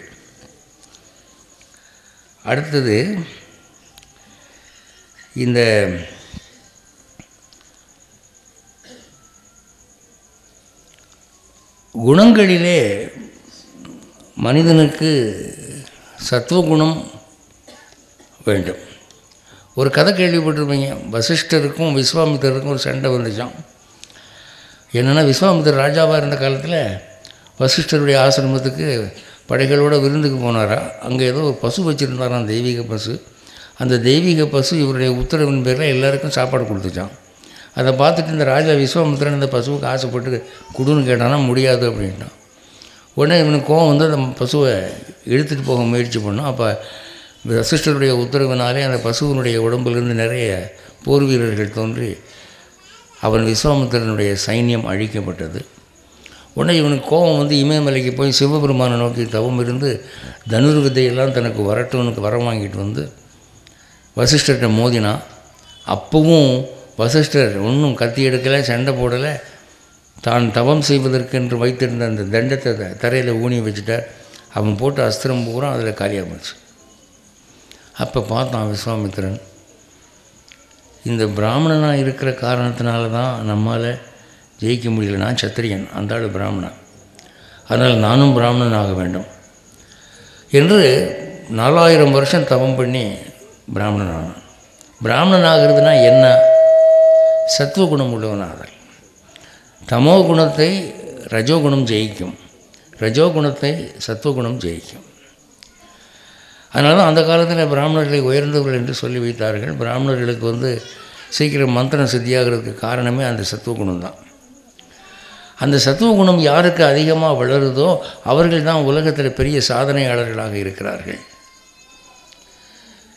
அடுத்தது இந்த குணங்களிலே மனிதனுக்கு சத்துவகுணம் வேண்டும். ஒரு கதை கேள்விப்பட்டிருப்பீங்க. வசிஷ்டருக்கும் விஸ்வாமித்திரருக்கும் ஒரு சண்டை வந்துச்சான். என்னென்னா, விஸ்வாமித்திரர் ராஜாவாக இருந்த காலத்தில் வசிஷ்டருடைய ஆசிரமத்துக்கு படைகளோடு விருந்துக்கு போனாரா. அங்கே ஏதோ ஒரு பசு வச்சுருந்தாராம், தெய்வீக பசு. அந்த தெய்வீக பசு இவருடைய உத்தரவின் பேரில் எல்லாருக்கும் சாப்பாடு கொடுத்துச்சான். அதை பார்த்துட்டு இந்த ராஜா விஸ்வாமித்திரன் இந்த பசுவுக்கு ஆசைப்பட்டு கொடுன்னு கேட்டானா, முடியாது அப்படின்ட்டான். உடனே இவனுக்கு கோவம் வந்து அந்த பசுவை இழுத்துட்டு போக முயற்சி பண்ணோம். அப்போ வசிஷ்டருடைய உத்தரவினாலே அந்த பசுவினுடைய உடம்பிலிருந்து நிறைய போர் வீரர்கள் தோன்றி அவன் விஸ்வாமித்திரனுடைய சைன்யம் அழிக்கப்பட்டது. உடனே இவனுக்கு கோபம் வந்து இமயமலைக்கு போய் சிவபெருமானை நோக்கி தவம் இருந்து தனுர்வித்தையெல்லாம் தனக்கு வரட்டும்னுக்கு வரம் வாங்கிட்டு வந்து வசிஷ்டர்கிட்ட மோதினான். அப்பவும் வசிஷ்டர் ஒன்றும் கத்தி எடுக்கலை, சண்டை போடலை. தான் தவம் செய்வதற்கென்று வைத்திருந்த அந்த தண்டத்தை தரையில் ஊனி வச்சுட்டார். அவன் போட்டு அஸ்திரம் பூரா அதில் காலியாக போச்சு. அப்போ பார்த்தான் விஸ்வாமித்திரன், இந்த பிராமணனாக இருக்கிற காரணத்தினால தான் நம்மால் ஜெயிக்க முடியல. நான் சத்திரியன், அந்த ஆள் பிராமணன், அதனால் நானும் பிராமணன் ஆக வேண்டும் என்று நாலாயிரம் வருஷம் தவம் பண்ணி பிராமணன் ஆனான். பிராமணன் ஆகிறதுனா என்ன? சத்துவகுணம் உள்ளவனாதல். தமோ குணத்தை ரஜோகுணம் ஜெயிக்கும், ரஜோகுணத்தை சத்துவகுணம் ஜெயிக்கும். அதனால தான் அந்த காலத்தில் பிராமணர்களை உயர்ந்தவர்கள் என்று சொல்லி வைத்தார்கள். பிராமணர்களுக்கு வந்து சீக்கிரம் மந்திரம் சித்தியாகிறதுக்கு காரணமே அந்த சத்துவகுணம் தான். அந்த சத்துவகுணம் யாருக்கு அதிகமாக வளருதோ அவர்கள் தான் உலகத்தில் பெரிய சாதனையாளர்களாக இருக்கிறார்கள்.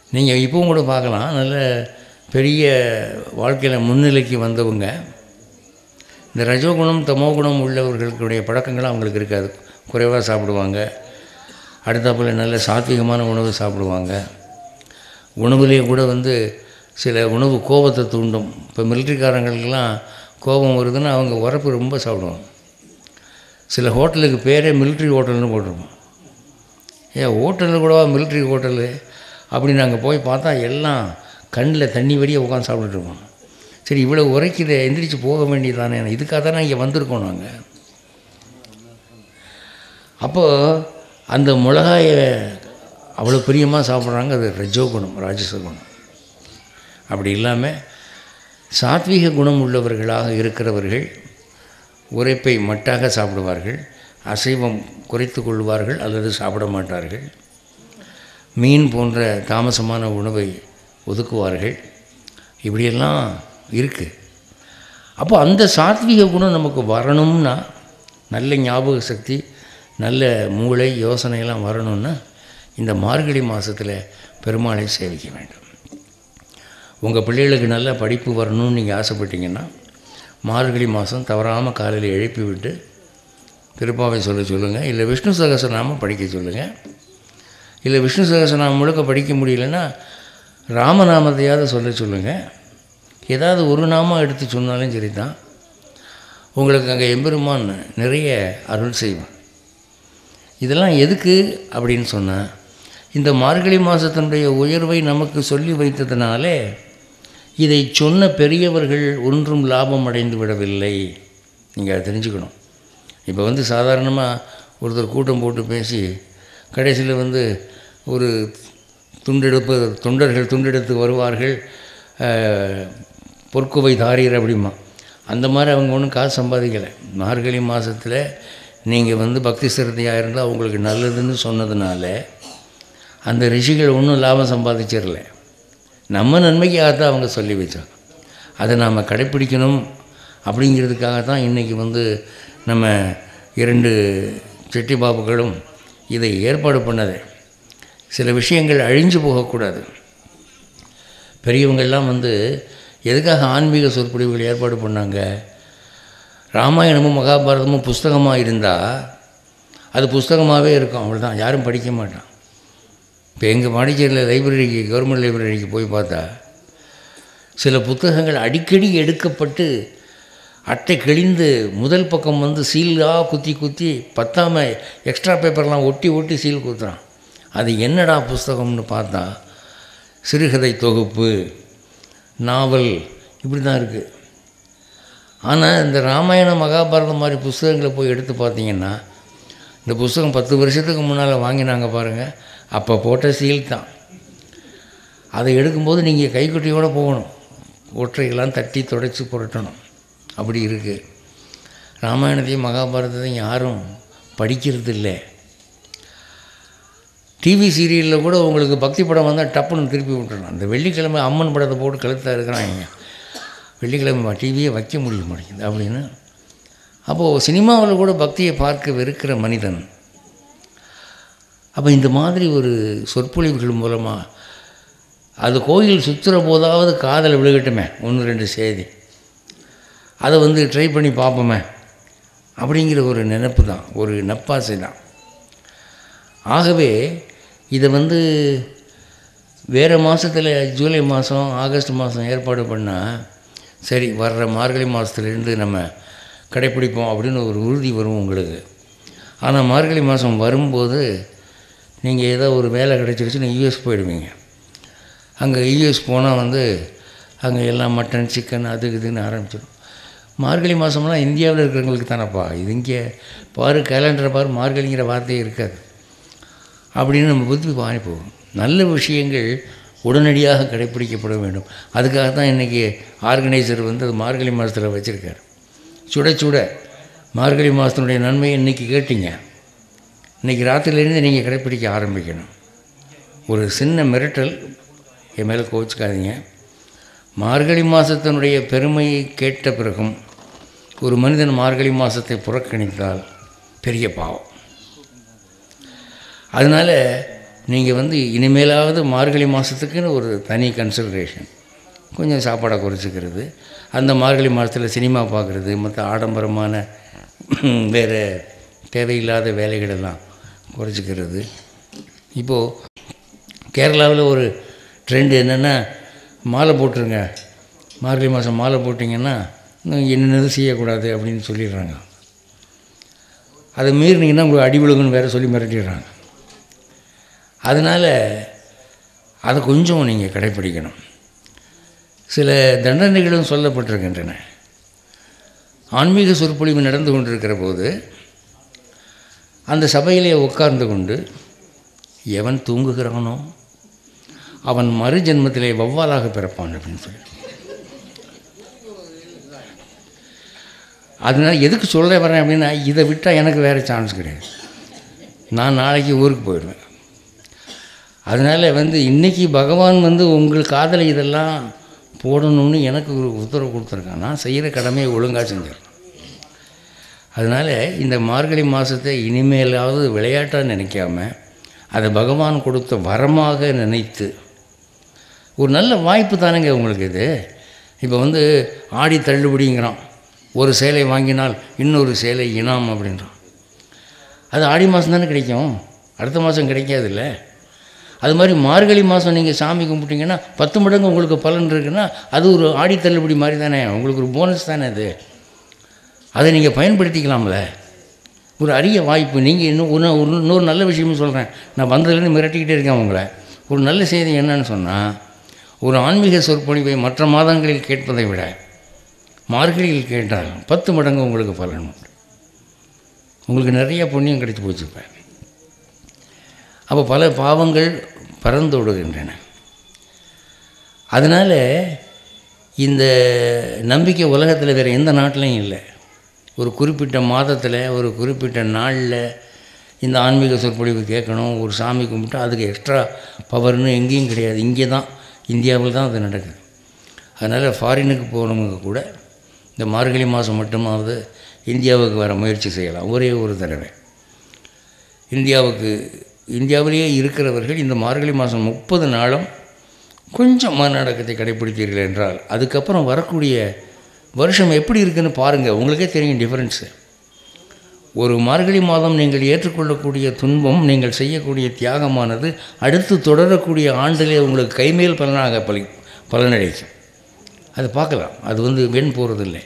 நீங்கள் இப்போவும் கூட பார்க்கலாம், நல்ல பெரிய வாழ்க்கையில் முன்னிலைக்கு வந்தவங்க இந்த ரஜோகுணம் தமோகுணம் உள்ளவர்களுடைய பழக்கங்கள் அவங்களுக்கு இருக்காது. குறைவாக சாப்பிடுவாங்க, அடுத்தாப்பில் நல்ல சாத்விகமான உணவு சாப்பிடுவாங்க. உணவுலேயே கூட வந்து சில உணவு கோபத்தை தூண்டும். இப்போ மிலிட்ரிக்காரங்களுக்கெல்லாம் கோபம் வருதுன்னா அவங்க உரப்பு ரொம்ப சாப்பிடுவாங்க. சில ஹோட்டலுக்கு பேரே மிலிட்ரி ஹோட்டல்னு போட்டிருப்போம். ஏன் ஹோட்டலில் கூடவா மிலிட்ரி ஹோட்டலு அப்படின்னு நாங்கள் போய் பார்த்தா எல்லாம் கண்ணில் தண்ணி வடியே உட்காந்து சாப்பிட்டுருக்கோம். சரி, இவ்வளோ உரைக்குது, எந்திரிச்சு போக வேண்டியதானே, இதுக்காக தானே இங்கே வந்திருக்கோம் நாங்கள். அப்போது அந்த மிளகாயை அவ்வளோ பிரியமாக சாப்பிட்றாங்க. அது ரஜோகுணம், ராஜச குணம். அப்படி இல்லாமல் சாத்வீக குணம் உள்ளவர்களாக இருக்கிறவர்கள் உரைப்பை மட்டாக சாப்பிடுவார்கள், அசைவம் குறைத்து கொள்வார்கள் அல்லது சாப்பிட மாட்டார்கள், மீன் போன்ற தாமசமான உணவை ஒதுக்குவார்கள். இப்படியெல்லாம் இருக்குது. அப்போ அந்த சாத்வீக குணம் நமக்கு வரணும்னா, நல்ல ஞாபக சக்தி, நல்ல மூளை, யோசனையெல்லாம் வரணும்னா இந்த மார்கழி மாதத்தில் பெருமாளை சேவிக்க வேண்டும். உங்கள் பிள்ளைகளுக்கு நல்ல படிப்பு வரணும்னு நீங்கள் ஆசைப்பட்டீங்கன்னா மார்கழி மாதம் தவறாமல் காலையில் எழுப்பி விட்டு திருப்பாவை சொல்ல சொல்லுங்கள், இல்லை விஷ்ணு சகஸ்ரநாமம் படிக்க சொல்லுங்கள். இல்லை விஷ்ணு சகஸ்ரநாமம் முழுக்க படிக்க முடியலன்னா ராமநாமத்தையாவது சொல்ல சொல்லுங்கள். ஏதாவது ஒரு நாமம் எடுத்து சொன்னாலும் சரி தான், உங்களுக்கு அங்கே எம்பெருமான் நிறைய அருள் செய்வான். இதெல்லாம் எதுக்கு அப்படின்னு சொன்னால், இந்த மார்கழி மாதத்தினுடைய உயர்வை நமக்கு சொல்லி வைத்ததுனாலே இதை சொன்ன பெரியவர்கள் ஒன்றும் லாபம் அடைந்து விடவில்லை. நீங்கள் அதை தெரிஞ்சுக்கணும். இப்போ வந்து சாதாரணமாக ஒருத்தர் கூட்டம் போட்டு பேசி கடைசியில் வந்து ஒரு துண்டெடுப்பு தொண்டர்கள் துண்டெடுத்து வருவார்கள், பொற்குவை தாரீர் அப்படிமா, அந்த மாதிரி அவங்க ஒன்றும் காசு சம்பாதிக்கலை. மார்கழி மாதத்தில் நீங்கள் வந்து பக்தி சிரத்தையாக இருந்தால் அவங்களுக்கு நல்லதுன்னு சொன்னதுனால அந்த ரிஷிகள் ஒன்றும் லாபம் சம்பாதிச்சிடல, நம்ம நன்மைக்காக தான் அவங்க சொல்லி வச்சாங்க. அதை நாம் கடைப்பிடிக்கணும். அப்படிங்கிறதுக்காக தான் இன்றைக்கி வந்து நம்ம இரண்டு செட்டி பாபுகளும் இதை ஏற்பாடு பண்ணது. சில விஷயங்கள் அழிஞ்சு போகக்கூடாது. பெரியவங்கள்லாம் வந்து எதுக்காக ஆன்மீக சொற்பொழிவுகள் ஏற்பாடு பண்ணாங்க? ராமாயணமும் மகாபாரதமும் புஸ்தகமாக இருந்தால் அது புஸ்தகமாகவே இருக்கும், அவ்வளோதான், யாரும் படிக்க மாட்டான். இப்போ எங்கள் பாண்டிச்சேரியில் லைப்ரரிக்கு, கவர்மெண்ட் லைப்ரரிக்கு போய் பார்த்தா சில புத்தகங்கள் அடிக்கடி எடுக்கப்பட்டு அட்டை கிழிந்து முதல் பக்கம் வந்து சீலாக குத்தி குத்தி பத்தாமல் எக்ஸ்ட்ரா பேப்பர்லாம் ஒட்டி ஒட்டி சீல் குத்துறான். அது என்னடா புஸ்தகம்னு பார்த்தா சிறுகதை தொகுப்பு, நாவல், இப்படி தான் இருக்குது. ஆனால் இந்த ராமாயணம் மகாபாரதம் மாதிரி புஸ்தகங்களை போய் எடுத்து பார்த்தீங்கன்னா, இந்த புஸ்தகம் பத்து வருஷத்துக்கு முன்னால் வாங்கினாங்க பாருங்கள், அப்போ போட்ட சீல் தான். அதை எடுக்கும்போது நீங்கள் கைக்குட்டியோடு போகணும், ஒற்றைகளாம் தட்டி துடைச்சி புரட்டணும். அப்படி இருக்குது. ராமாயணத்தையும் மகாபாரதத்தையும் யாரும் படிக்கிறது இல்லை. டிவி சீரியலில் கூட உங்களுக்கு பக்தி படம் வந்தால் டப்புன்னு திருப்பி விட்டுறணும். அந்த வெள்ளிக்கிழமை அம்மன் படத்தை போட்டு கழுத்தாக இருக்கிறாங்க, வெள்ளிக்கிழமை டிவியே வைக்க முடிய மாட்டேங்குது அப்படின்னு. அப்போது சினிமாவில் கூட பக்தியை பார்க்க வெறுக்கிற மனிதன். அப்போ இந்த மாதிரி ஒரு சொற்பொழிவுகள் மூலமாக அது கோயில் சுற்றுற போதாவது காதில் விழுகட்டுமே ஒன்று ரெண்டு செய்தி, அதை வந்து ட்ரை பண்ணி பார்ப்போமே அப்படிங்கிற ஒரு நினைப்பு தான், ஒரு நப்பாசை தான். ஆகவே இதை வந்து வேறு மாதத்தில் ஜூலை மாதம் ஆகஸ்ட் மாதம் ஏற்பாடு பண்ணால் சரி, வர்ற மார்கழி மாதத்துலேருந்து நம்ம கடைப்பிடிப்போம் அப்படின்னு ஒரு உறுதி வரும் உங்களுக்கு. ஆனால் மார்கழி மாதம் வரும்போது நீங்கள் ஏதோ ஒரு வேலை கிடச்சிருச்சுன்னு யூஎஸ் போயிடுவீங்க. அங்கே யூஎஸ் போனால் வந்து அங்கே எல்லாம் மட்டன் சிக்கன் அது இதுன்னு ஆரம்பிச்சிடும். மார்கழி மாதம்லாம் இந்தியாவில் இருக்கிறவங்களுக்கு தானேப்பா இது, இங்கே பாரு கேலண்டரை பாரு, மார்கழிங்கிற வார்த்தையே இருக்காது அப்படின்னு நம்ம புத்தி வாங்கி போகும். நல்ல விஷயங்கள் உடனடியாக கடைப்பிடிக்கப்பட வேண்டும். அதுக்காக தான் இன்றைக்கி ஆர்கனைசர் வந்து அது மார்கழி மாதத்தில் வச்சுருக்கார். சுட சுட மார்கழி மாதத்தினுடைய நன்மையை இன்றைக்கி கேட்டீங்க, இன்றைக்கி ராத்திரிலேருந்து நீங்கள் கடைப்பிடிக்க ஆரம்பிக்கணும். ஒரு சின்ன மிரட்டல், என் மேலே கோச்சிக்காதீங்க. மார்கழி மாதத்தினுடைய பெருமையை கேட்ட பிறகும் ஒரு மனிதன் மார்கழி மாதத்தை புறக்கணித்தால் பெரிய பாவம். அதனால் நீங்கள் வந்து இனிமேலாவது மார்கழி மாதத்துக்குன்னு ஒரு தனி கன்சிடரேஷன், கொஞ்சம் சாப்பாடை குறைச்சிக்கிறது, அந்த மார்கழி மாதத்தில் சினிமா பார்க்குறது, மற்ற ஆடம்பரமான வேறு தேவையில்லாத வேலைகளெல்லாம் குறைச்சிக்கிறது. இப்போது கேரளாவில் ஒரு ட்ரெண்டு என்னென்னா, மாலை போட்டுருங்க, மார்கழி மாதம் மாலை போட்டிங்கன்னா என்னென்னது செய்யக்கூடாது அப்படின்னு சொல்லிடுறாங்க. அதை மீறினீங்கன்னா உங்களுக்கு அடி விழுகுன்னு வேறு சொல்லி மிரட்டிடுறாங்க. அதனால் அதை கொஞ்சம் நீங்கள் கடைப்பிடிக்கணும். சில தண்டனைகளும் சொல்லப்பட்டிருக்கின்றன. ஆன்மீக சொற்பொழிவு நடந்து கொண்டிருக்கிற போது அந்த சபையிலே உட்கார்ந்து கொண்டு எவன் தூங்குகிறானோ அவன் மறு ஜென்மத்திலே வௌவாலாக பிறப்பான் அப்படின்னு சொல்லி. அதனால் எதுக்கு சொல்ல வரேன் அப்படின்னா, இதை விட்டால் எனக்கு வேறு சான்ஸ் கிடையாது. நான் நாளைக்கு ஊருக்கு போயிடுவேன். அதனால் வந்து இன்றைக்கி பகவான் வந்து உங்கள் காதலை இதெல்லாம் போடணும்னு எனக்கு ஒரு உத்தரவு கொடுத்துருக்கான். நான் செய்கிற கடமையை ஒழுங்காக செஞ்சிடறேன். அதனால் இந்த மார்கழி மாதத்தை இனிமேலாவது விளையாட்டாக நினைக்காம அதை பகவான் கொடுத்த வரமாக நினைத்து, ஒரு நல்ல வாய்ப்பு தானேங்க உங்களுக்கு இது. இப்போ வந்து ஆடி தள்ளுபடிங்கிறான், ஒரு சேலை வாங்கினால் இன்னொரு சேலை இனாம் அப்படின்றான். அது ஆடி மாதம் தானே கிடைக்கும், அடுத்த மாதம் கிடைக்காதுல்ல. அது மாதிரி மார்கழி மாதம் நீங்கள் சாமி கும்பிட்டிங்கன்னா பத்து மடங்கு உங்களுக்கு பலன் இருக்குன்னா அது ஒரு ஆடி தள்ளுபடி மாதிரி தானே, உங்களுக்கு ஒரு போனஸ் தானே அது. அதை நீங்கள் பயன்படுத்திக்கலாம்ல. ஒரு அரிய வாய்ப்பு. நீங்கள் இன்னும் ஒன்று இன்னொரு நல்ல விஷயமும் சொல்கிறேன். நான் வந்ததுலேருந்து மிரட்டிக்கிட்டே இருக்கேன் உங்களை. ஒரு நல்ல செய்தி என்னன்னு சொன்னால், ஒரு ஆன்மீக சொற்பொழிவை மற்ற மாதங்களில் கேட்பதை விட மார்கழியில் கேட்டால் பத்து மடங்கு உங்களுக்கு பலன் உண்டு. உங்களுக்கு நிறைய புண்ணியம் கிடைச்சி போச்சுப்பேன். அப்போ பல பாவங்கள் பறந்து விடுகின்றன. அதனால் இந்த நம்பிக்கை உலகத்தில் வேறு எந்த நாட்டிலையும் இல்லை. ஒரு குறிப்பிட்ட மாதத்தில் ஒரு குறிப்பிட்ட நாளில் இந்த ஆன்மீக சொற்பொழிவு கேட்கணும், ஒரு சாமி கும்பிட்டு அதுக்கு எக்ஸ்ட்ரா பவர்னு எங்கேயும் கிடையாது. இங்கே தான், இந்தியாவில் தான் அது நடக்குது. அதனால் ஃபாரினுக்கு போகிறவங்க கூட இந்த மார்கழி மாதம் மட்டுமாவது இந்தியாவுக்கு வர முயற்சி செய்யலாம். ஒரே ஒரு தடவை இந்தியாவுக்கு இந்தியாவிலேயே இருக்கிறவர்கள் இந்த மார்கழி மாதம் முப்பது நாளும் கொஞ்சம் மனநடக்கத்தை கடைப்பிடித்தீர்கள் என்றால் அதுக்கப்புறம் வரக்கூடிய வருஷம் எப்படி இருக்குன்னு பாருங்கள். உங்களுக்கே தெரியும் டிஃப்ரென்ஸு. ஒரு மார்கழி மாதம் நீங்கள் ஏற்றுக்கொள்ளக்கூடிய துன்பம், நீங்கள் செய்யக்கூடிய தியாகமானது அடுத்து தொடரக்கூடிய ஆண்டிலே உங்களுக்கு கைமேல் பலனாக பலி பலனளிக்கும். அது பார்க்கலாம். அது வந்து வெண் போகிறதில்லை.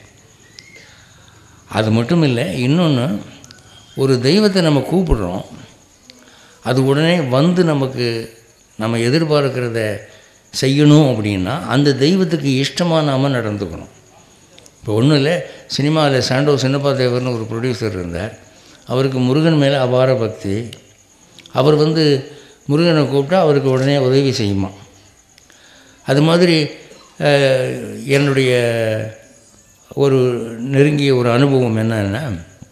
அது மட்டும் இல்லை, இன்னொன்று, ஒரு தெய்வத்தை நம்ம கூப்பிடுறோம், அது உடனே வந்து நமக்கு நம்ம எதிர்பார்க்கிறத செய்யணும் அப்படின்னா அந்த தெய்வத்துக்கு இஷ்டமாக நாம் நடந்துக்கணும். இப்போ ஒன்றும் இல்லை, சினிமாவில் சாண்டோ சின்னப்பா தேவர்னு ஒரு ப்ரொடியூசர் இருந்தார். அவருக்கு முருகன் மேலே அபார பக்தி. அவர் வந்து முருகனை கூப்பிட்டா அவருக்கு உடனே உதவி செய்யுமா. அது மாதிரி என்னுடைய ஒரு நெருங்கிய ஒரு அனுபவம் என்னன்னா,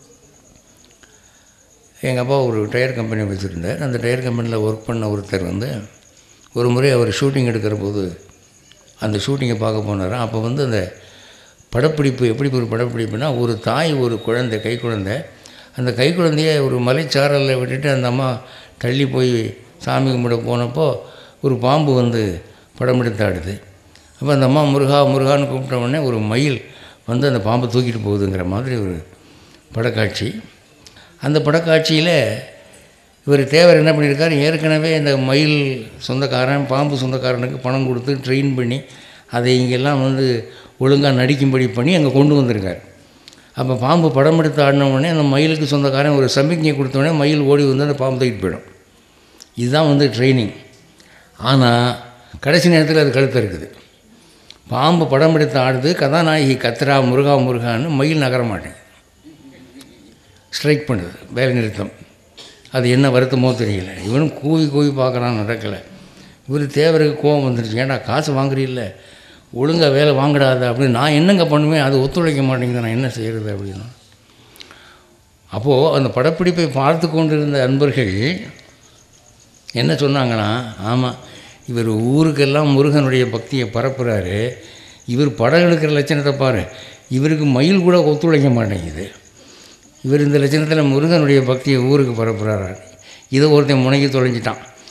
எங்கள் அப்பா ஒரு டயர் கம்பெனி வச்சுருந்தார். அந்த டயர் கம்பெனியில் ஒர்க் பண்ண ஒருத்தர் வந்து ஒரு முறை அவர் ஷூட்டிங் எடுக்கிற போது அந்த ஷூட்டிங்கை பார்க்க போனார். அப்போ வந்து அந்த படப்பிடிப்பு எப்படி ஒரு படப்பிடிப்புனா, ஒரு தாய் ஒரு குழந்தை, கை குழந்தை, அந்த கை குழந்தைய ஒரு மலைச்சாரலில் விட்டுட்டு அந்த அம்மா தள்ளி போய் சாமி கும்பிட போனப்போ ஒரு பாம்பு வந்து படம் எடுத்து ஆடுது. அப்போ அந்த அம்மா முருகா முருகான்னு கூப்பிட்ட உடனே ஒரு மயில் வந்து அந்த பாம்பை தூக்கிட்டு போகுதுங்கிற மாதிரி ஒரு படக்காட்சி. அந்த படக்காட்சியில் இவர் தேவர் என்ன பண்ணியிருக்கார், ஏற்கனவே இந்த மயில் சொந்தக்காரன் பாம்பு சொந்தக்காரனுக்கு பணம் கொடுத்து ட்ரெயின் பண்ணி அதை இங்கெல்லாம் வந்து ஒழுங்காக நடிக்கும்படி பண்ணி அங்கே கொண்டு வந்திருக்கார். அப்போ பாம்பு படம் எடுத்து ஆடின உடனே அந்த மயிலுக்கு சொந்தக்காரன் ஒரு சமிக்ஞை கொடுத்தோடனே மயில் ஓடி வந்து அந்த பாம்பு தூக்கிட்டு போயிடும். இதுதான் வந்து ட்ரைனிங். ஆனால் கடைசி நேரத்தில் அது கழுத்து இருக்குது. பாம்பு படம் எடுத்து ஆடுது, கதாநாயகி கத்ரா முருகா முருகான்னு மயில் நகர மாட்டேன், ஸ்ட்ரைக் பண்ணுது, வேலை நிறுத்தம். அது என்ன வருத்தமோ தெரியல. இவனும் கூவி கூவி பார்க்குறான், நடக்கலை. இவர் தேவருக்கு கோவம் வந்துருச்சு, ஏன்டா காசு வாங்குறீல்ல, ஒழுங்காக வேலை வாங்கிடாத அப்படின்னு. நான் என்னங்க பண்ணுவேன், அது ஒத்துழைக்க மாட்டேங்குது, நான் என்ன செய்கிறது அப்படின்னா. அப்போது அந்த படப்பிடிப்பை பார்த்து கொண்டிருந்த அன்பர்கள் என்ன சொன்னாங்கன்னா, ஆமாம் இவர் ஊருக்கெல்லாம் முருகனுடைய பக்தியை பரப்புகிறாரு, இவர் படம் எடுக்கிற லட்சணத்தை பாரு, இவருக்கு மயில் கூட ஒத்துழைக்க மாட்டேங்குது, இவர் இந்த லட்சணத்தில் முருகனுடைய பக்தியை ஊருக்கு பரப்புகிறாரு. இதை ஒருத்தன் முனைக்கி தொலைஞ்சிட்டான்.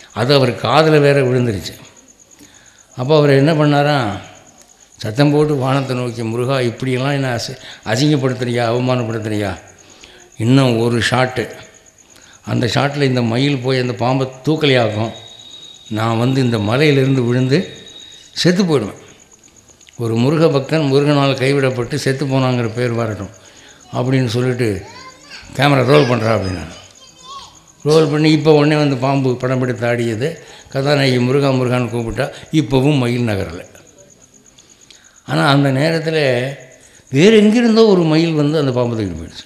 அது அவர் காதில் வேற விழுந்துருச்சு. அப்போ அவர் என்ன பண்ணாராம், சத்தம் போட்டு வானத்தை நோக்கி, முருகா இப்படியெல்லாம் என்ன அசி அசிங்கப்படுத்துறியா, அவமானப்படுத்துறியா, இன்னும் ஒரு ஷாட்டு, அந்த ஷாட்டில் இந்த மயில் போய் அந்த பாம்பை தூக்கலையாக்கும், நான் வந்து இந்த மலையிலிருந்து விழுந்து செத்து போயிடுவேன். ஒரு முருக பக்தன் முருகனால் கைவிடப்பட்டு செத்து போனாங்கிற பேர் வரட்டும் அப்படின்னு சொல்லிட்டு கேமரா ரோல் பண்ணுறா அப்படின்னா ரோல் பண்ணி இப்போ உடனே வந்து பாம்பு படம் பிடித்து ஆடியது, கதாநாயகி முருகா முருகான்னு கூப்பிட்டா, இப்போவும் மயில் நகரில். ஆனால் அந்த நேரத்தில் வேறு எங்கிருந்தோ ஒரு மயில் வந்து அந்த பாம்பு தூக்கிட்டு போயிடுச்சு.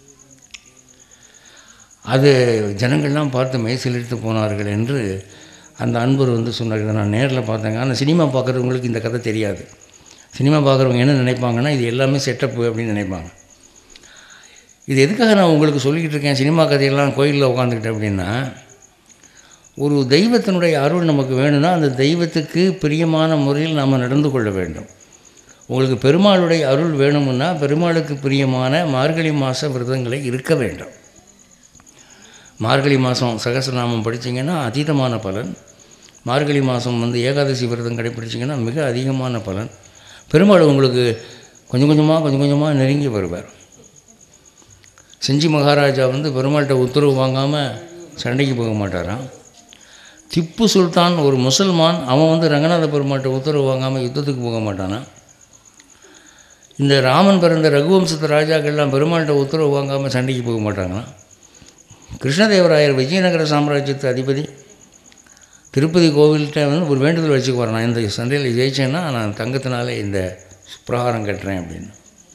அது ஜனங்கள்லாம் பார்த்து மெய்சிலிர்த்து போனார்கள் என்று அந்த அன்பர் வந்து சொன்னார். இதை நான் நேரில் பார்த்தேங்க. ஆனால் சினிமா பார்க்குறவங்களுக்கு இந்த கதை தெரியாது. சினிமா பார்க்குறவங்க என்ன நினைப்பாங்கன்னா, இது எல்லாமே செட்டப்பு அப்படின்னு நினைப்பாங்க. இது எதுக்காக நான் உங்களுக்கு சொல்லிக்கிட்டு இருக்கேன், சினிமா கதையெல்லாம் கோயிலில் உட்காந்துக்கிட்டேன் அப்படின்னா, ஒரு தெய்வத்தினுடைய அருள் நமக்கு வேணும்னா அந்த தெய்வத்துக்கு பிரியமான முறையில் நாம் நடந்து கொள்ள வேண்டும். உங்களுக்கு பெருமாளுடைய அருள் வேணும்னா பெருமாளுக்கு பிரியமான மார்கழி மாத விரதங்களை இருக்க வேண்டும். மார்கழி மாதம் சகஸ்ரநாமம் படித்தீங்கன்னா அதீதமான பலன். மார்கழி மாதம் வந்து ஏகாதசி விரதம் கடைப்பிடிச்சிங்கன்னா மிக அதிகமான பலன். பெருமாள் உங்களுக்கு கொஞ்சம் கொஞ்சமாக கொஞ்சம் கொஞ்சமாக நெருங்கி வருவார். செஞ்சி மகாராஜா வந்து பெருமாள்கிட்ட உத்தரவு வாங்காமல் சண்டைக்கு போக மாட்டாராம். திப்பு சுல்தான் ஒரு முசல்மான், அவன் வந்து ரங்கநாத பெருமாள்கிட்ட உத்தரவு வாங்காமல் யுத்தத்துக்கு போக மாட்டானா. இந்த ராமன் பிறந்த ரகுவம்சத்து ராஜாக்கள்லாம் பெருமாள்கிட்ட உத்தரவு வாங்காமல் சண்டைக்கு போக மாட்டாங்கன்னா. கிருஷ்ணதேவராயர் விஜயநகர சாம்ராஜ்யத்து அதிபதி திருப்பதி கோவில்கிட்ட வந்து ஒரு வேண்டுதல் வச்சுக்குவார், நான் இந்த சண்டையில் ஜெயிச்சேன்னா நான் தங்கத்தினாலே இந்த பிரகாரம் கட்டுறேன் அப்படின்னு.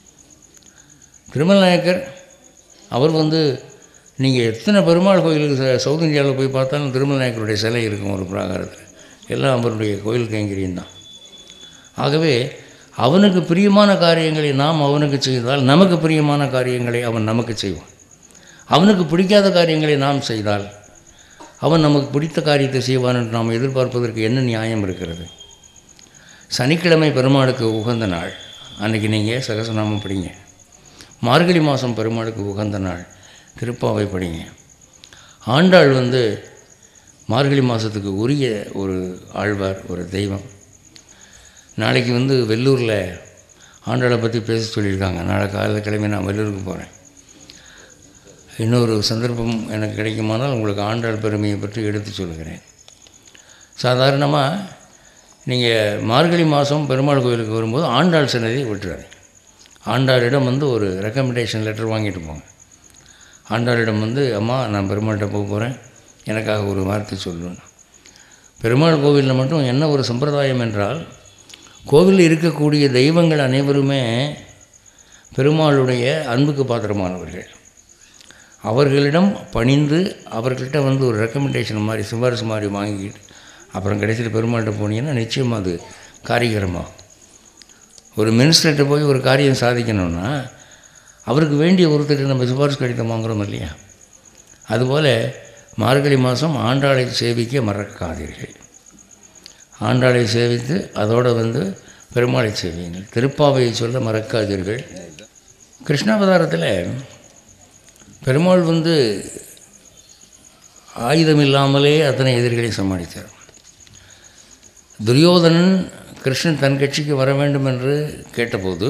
திருமல் நாயக்கர் அவர் வந்து நீங்கள் எத்தனை பெருமாள் கோயிலுக்கு சவுத் இந்தியாவில் போய் பார்த்தாலும் திருமல் நாயக்கருடைய சிலை இருக்கும் ஒரு பிரகாரத்தில். எல்லாம் அவருடைய கோயில் கைங்கரியம் தான். ஆகவே அவனுக்கு பிரியமான காரியங்களை நாம் அவனுக்கு செய்தால் நமக்கு பிரியமான காரியங்களை அவன் நமக்கு செய்வான். அவனுக்கு பிடிக்காத காரியங்களை நாம் செய்தால் அவன் நமக்கு பிடித்த காரியத்தை செய்வான் என்று நாம் எதிர்பார்ப்பதற்கு என்ன நியாயம் இருக்கிறது? சனிக்கிழமை பெருமாளுக்கு உகந்த நாள், அன்றைக்கி நீங்கள் சகஸ்ரநாமம் படிங்க. மார்கழி மாதம் பெருமாளுக்கு உகந்த நாள், திருப்பாவை படிங்க. ஆண்டாள் வந்து மார்கழி மாதத்துக்கு உரிய ஒரு ஆழ்வார், ஒரு தெய்வம். நாளைக்கு வந்து வெள்ளூரில் ஆண்டாளை பற்றி பேச சொல்லியிருக்காங்க. நாளை காலையில் கிளம்பி நான் வெள்ளூருக்கு போகிறேன். இன்னொரு சந்தர்ப்பம் எனக்கு கிடைக்குமானால் உங்களுக்கு ஆண்டாள் பெருமையை பற்றி எடுத்து சொல்கிறேன். சாதாரணமாக நீங்கள் மார்கழி மாதம் பெருமாள் கோயிலுக்கு வரும்போது ஆண்டாள் சன்னதியை விட்டுறாரு. ஆண்டாளிடம் வந்து ஒரு ரெக்கமெண்டேஷன் லெட்டர் வாங்கிட்டு போங்க. ஆண்டாளிடம் வந்து, அம்மா நான் பெருமாள்கிட்ட போக போகிறேன், எனக்காக ஒரு வார்த்தை சொல்லுவேன். பெருமாள் கோவிலில் மட்டும் என்ன ஒரு சம்பிரதாயம் என்றால், கோவிலில் இருக்கக்கூடிய தெய்வங்கள் அனைவருமே பெருமாளுடைய அன்புக்கு பாத்திரமானவர்கள். அவர்களிடம் பணிந்து அவர்கள்ட்ட வந்து ஒரு ரெக்கமெண்டேஷன் மாதிரி சிபாரிசு மாதிரி வாங்கிக்கிட்டு அப்புறம் கடைசியில் பெருமாள்கிட்ட போனீங்கன்னா நிச்சயமாக அது காரியகரமாகும். ஒரு மினிஸ்டர்கிட்ட போய் ஒரு காரியம் சாதிக்கணும்னா அவருக்கு வேண்டிய ஒருத்தருக்கு நம்ம சிபாரிசு கடிதம் வாங்குகிறோம் இல்லையா? அதுபோல் மார்கழி மாதம் ஆண்டாளை சேவிக்க மறக்காதீர்கள். ஆண்டாளை சேவித்து அதோடு வந்து பெருமாளை சேவியுங்கள். திருப்பாவையை சொல்ல மறக்காதீர்கள். கிருஷ்ணாவதாரத்தில் பெருமாள் வந்து ஆயுதம் இல்லாமலே அத்தனை எதிரிகளை சமாளித்தார். துரியோதனன் கிருஷ்ணன் தன் கட்சிக்கு வர வேண்டும் என்று கேட்டபோது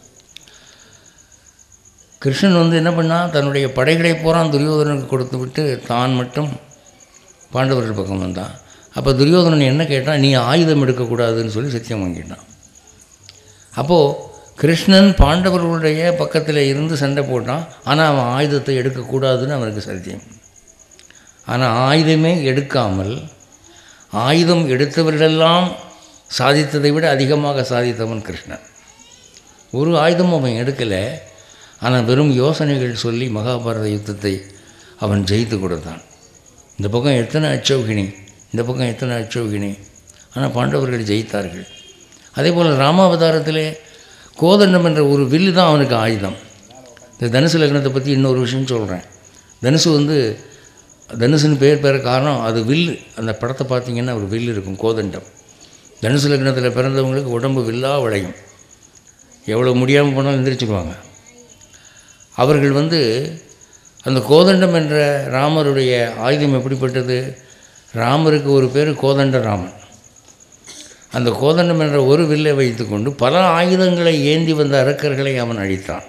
கிருஷ்ணன் வந்து என்ன பண்ணால், தன்னுடைய படைகளை பூரான் துரியோதனனுக்கு கொடுத்து விட்டு தான் மட்டும் பாண்டவர்கள் பக்கம் வந்தான். அப்போ துரியோதனன் என்ன கேட்டான், நீ ஆயுதம் எடுக்கக்கூடாதுன்னு சொல்லி சத்தியம் வாங்கிட்டான். அப்போது கிருஷ்ணன் பாண்டவர்களுடைய பக்கத்தில் இருந்து சண்டை போட்டான். ஆனால் அவன் ஆயுதத்தை எடுக்கக்கூடாதுன்னு அவனுக்கு சத்தியம். ஆனால் ஆயுதமே எடுக்காமல் ஆயுதம் எடுத்தவர்களெல்லாம் சாதித்ததை விட அதிகமாக சாதித்தவன் கிருஷ்ணன். ஒரு ஆயுதமும் அவன் எடுக்கலை. ஆனால் வெறும் யோசனைகள் சொல்லி மகாபாரத யுத்தத்தை அவன் ஜெயித்து கொடுத்தான். இந்த பக்கம் எத்தனை அச்சௌகினி, இந்த பக்கம் எத்தனை அச்சௌகினி, ஆனால் பாண்டவர்கள் ஜெயித்தார்கள். அதே போல் ராமாவதாரத்திலே கோதண்டம் என்ற ஒரு வில்லு தான் அவனுக்கு ஆயுதம். இந்த தனுசு லக்னத்தை பற்றி இன்னொரு விஷயம் சொல்கிறேன். தனுசு வந்து தனுசுன்னு பேர் பேர காரணம் அது வில்லு. அந்த படத்தை பார்த்திங்கன்னா ஒரு வில்லு இருக்கும், கோதண்டம். தனுசு லக்னத்தில் பிறந்தவங்களுக்கு உடம்பு வில்லாக விளையும். எவ்வளோ முடியாமல் போனாலும் எந்திரிச்சிடுவாங்க. அவர்கள் வந்து அந்த கோதண்டம் என்ற ராமருடைய ஆயுதம் எப்படிப்பட்டது, ராமருக்கு ஒரு பேர் கோதண்ட ராமன். அந்த கோதண்டம் என்ற ஒரு வில்லை வைத்துக்கொண்டு பல ஆயுதங்களை ஏந்தி வந்த அரக்கர்களை அவன் அழித்தான்.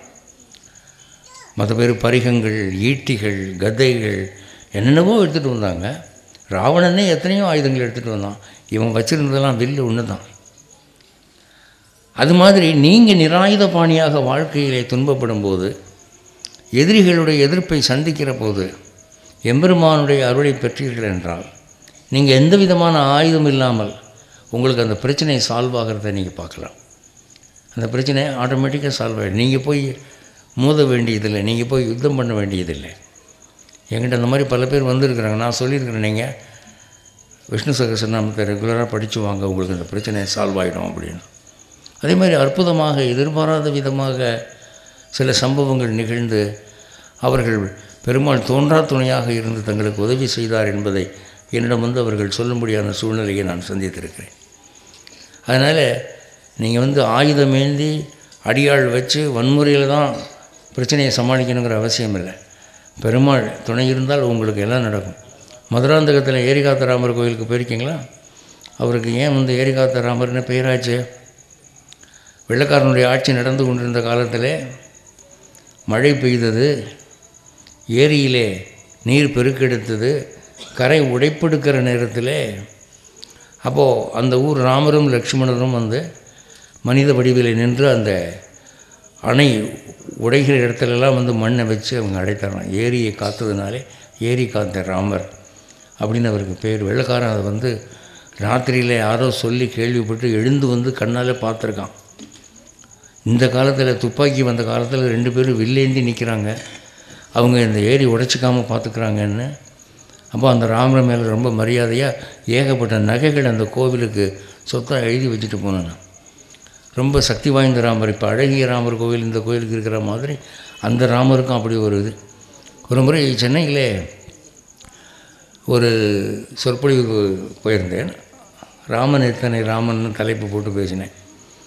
மற்ற பேர் பரிகங்கள், ஈட்டிகள், கதைகள் என்னென்னவோ எடுத்துகிட்டு வந்தாங்க. ராவணனே எத்தனையோ ஆயுதங்கள் எடுத்துகிட்டு வந்தான். இவன் வச்சுருந்ததெல்லாம் வில்லு ஒன்று தான். அது மாதிரி நீங்கள் நிராயுத பாணியாக வாழ்க்கையிலே துன்பப்படும் போது, எதிரிகளுடைய எதிர்ப்பை சந்திக்கிற போது எம்பெருமானுடைய அருளை பெற்றீர்கள் என்றால், நீங்கள் எந்த விதமான ஆயுதம் இல்லாமல் உங்களுக்கு அந்த பிரச்சனை சால்வ் ஆகிறத நீங்கள் பார்க்கலாம். அந்த பிரச்சனை ஆட்டோமேட்டிக்காக சால்வ் ஆகிடும். நீங்கள் போய் மோத வேண்டியதில்லை, நீங்கள் போய் யுத்தம் பண்ண வேண்டியதில்லை. என்கிட்ட அந்த மாதிரி பல பேர் வந்திருக்கிறாங்க. நான் சொல்லியிருக்கிறேன், நீங்கள் விஷ்ணு சகஸ்ரநாமத்தை ரெகுலராக படித்து வாங்க, உங்களுக்கு அந்த பிரச்சனை சால்வ் ஆகிடும் அப்படின்னு. அதே மாதிரி அற்புதமாக எதிர்பாராத விதமாக சில சம்பவங்கள் நிகழ்ந்து அவர்கள் பெருமாள் தோன்றா துணையாக இருந்து தங்களுக்கு உதவி செய்தார் என்பதை என்னிடம் வந்து அவர்கள் சொல்லும்படியான சூழ்நிலையை நான் சந்தித்திருக்கிறேன். அதனால் நீங்கள் வந்து ஆயுதமேந்தி அடியாள் வச்சு வன்முறையில் தான் பிரச்சனையை சமாளிக்கணுங்கிற அவசியம் இல்லை. பெருமாள் துணை இருந்தால் உங்களுக்கு எல்லாம் நடக்கும். மதுராந்தகத்தில் ஏரிகாத்த ராமர் கோயிலுக்கு போயிருக்கீங்களா? அவருக்கு ஏன் வந்து ஏரிகாத்த ராமர்னு பெயராச்சு? வெள்ளைக்காரனுடைய ஆட்சி நடந்து கொண்டிருந்த காலத்தில் மழை பெய்தது, ஏரியிலே நீர் பெருக்கெடுத்தது, கரை உடைப்பெடுக்கிற நேரத்தில் அப்போது அந்த ஊர் ராமரும் லக்ஷ்மணரும் வந்து மனித வடிவில் நின்று அந்த அணை உடைகிற இடத்துலலாம் வந்து மண்ணை வச்சு அவங்க அடைத்தாராம். ஏரியை காத்ததுனாலே ஏரி காத்த ராமர் அப்படின்னு அவருக்கு பேர். வெள்ளைக்காரன் அதை வந்து ராத்திரியில் யாரோ சொல்லி கேள்விப்பட்டு எழுந்து வந்து கண்ணால் பார்த்துருக்கான். இந்த காலத்தில் துப்பாக்கி வந்த காலத்தில் ரெண்டு பேரும் வில்லேந்தி நிற்கிறாங்க, அவங்க இந்த ஏரி உடைச்சிக்காமல் பார்த்துக்கிறாங்கன்னு. அப்போ அந்த ராமர் மேலே ரொம்ப மரியாதையாக ஏகப்பட்ட நகைகள் அந்த கோவிலுக்கு சொத்தாக எழுதி வச்சுட்டு போனேன். ரொம்ப சக்தி வாய்ந்த ராமர். இப்போ அழகிய ராமர் கோவில் இந்த கோயிலுக்கு இருக்கிற மாதிரி அந்த ராமருக்கும் அப்படி ஒரு இது. ஒரு முறை சென்னையில் ஒரு சொற்பொழிவுக்கு போயிருந்தேன். ராமன் எத்தனை ராமன் தலைப்பு போட்டு பேசினேன்.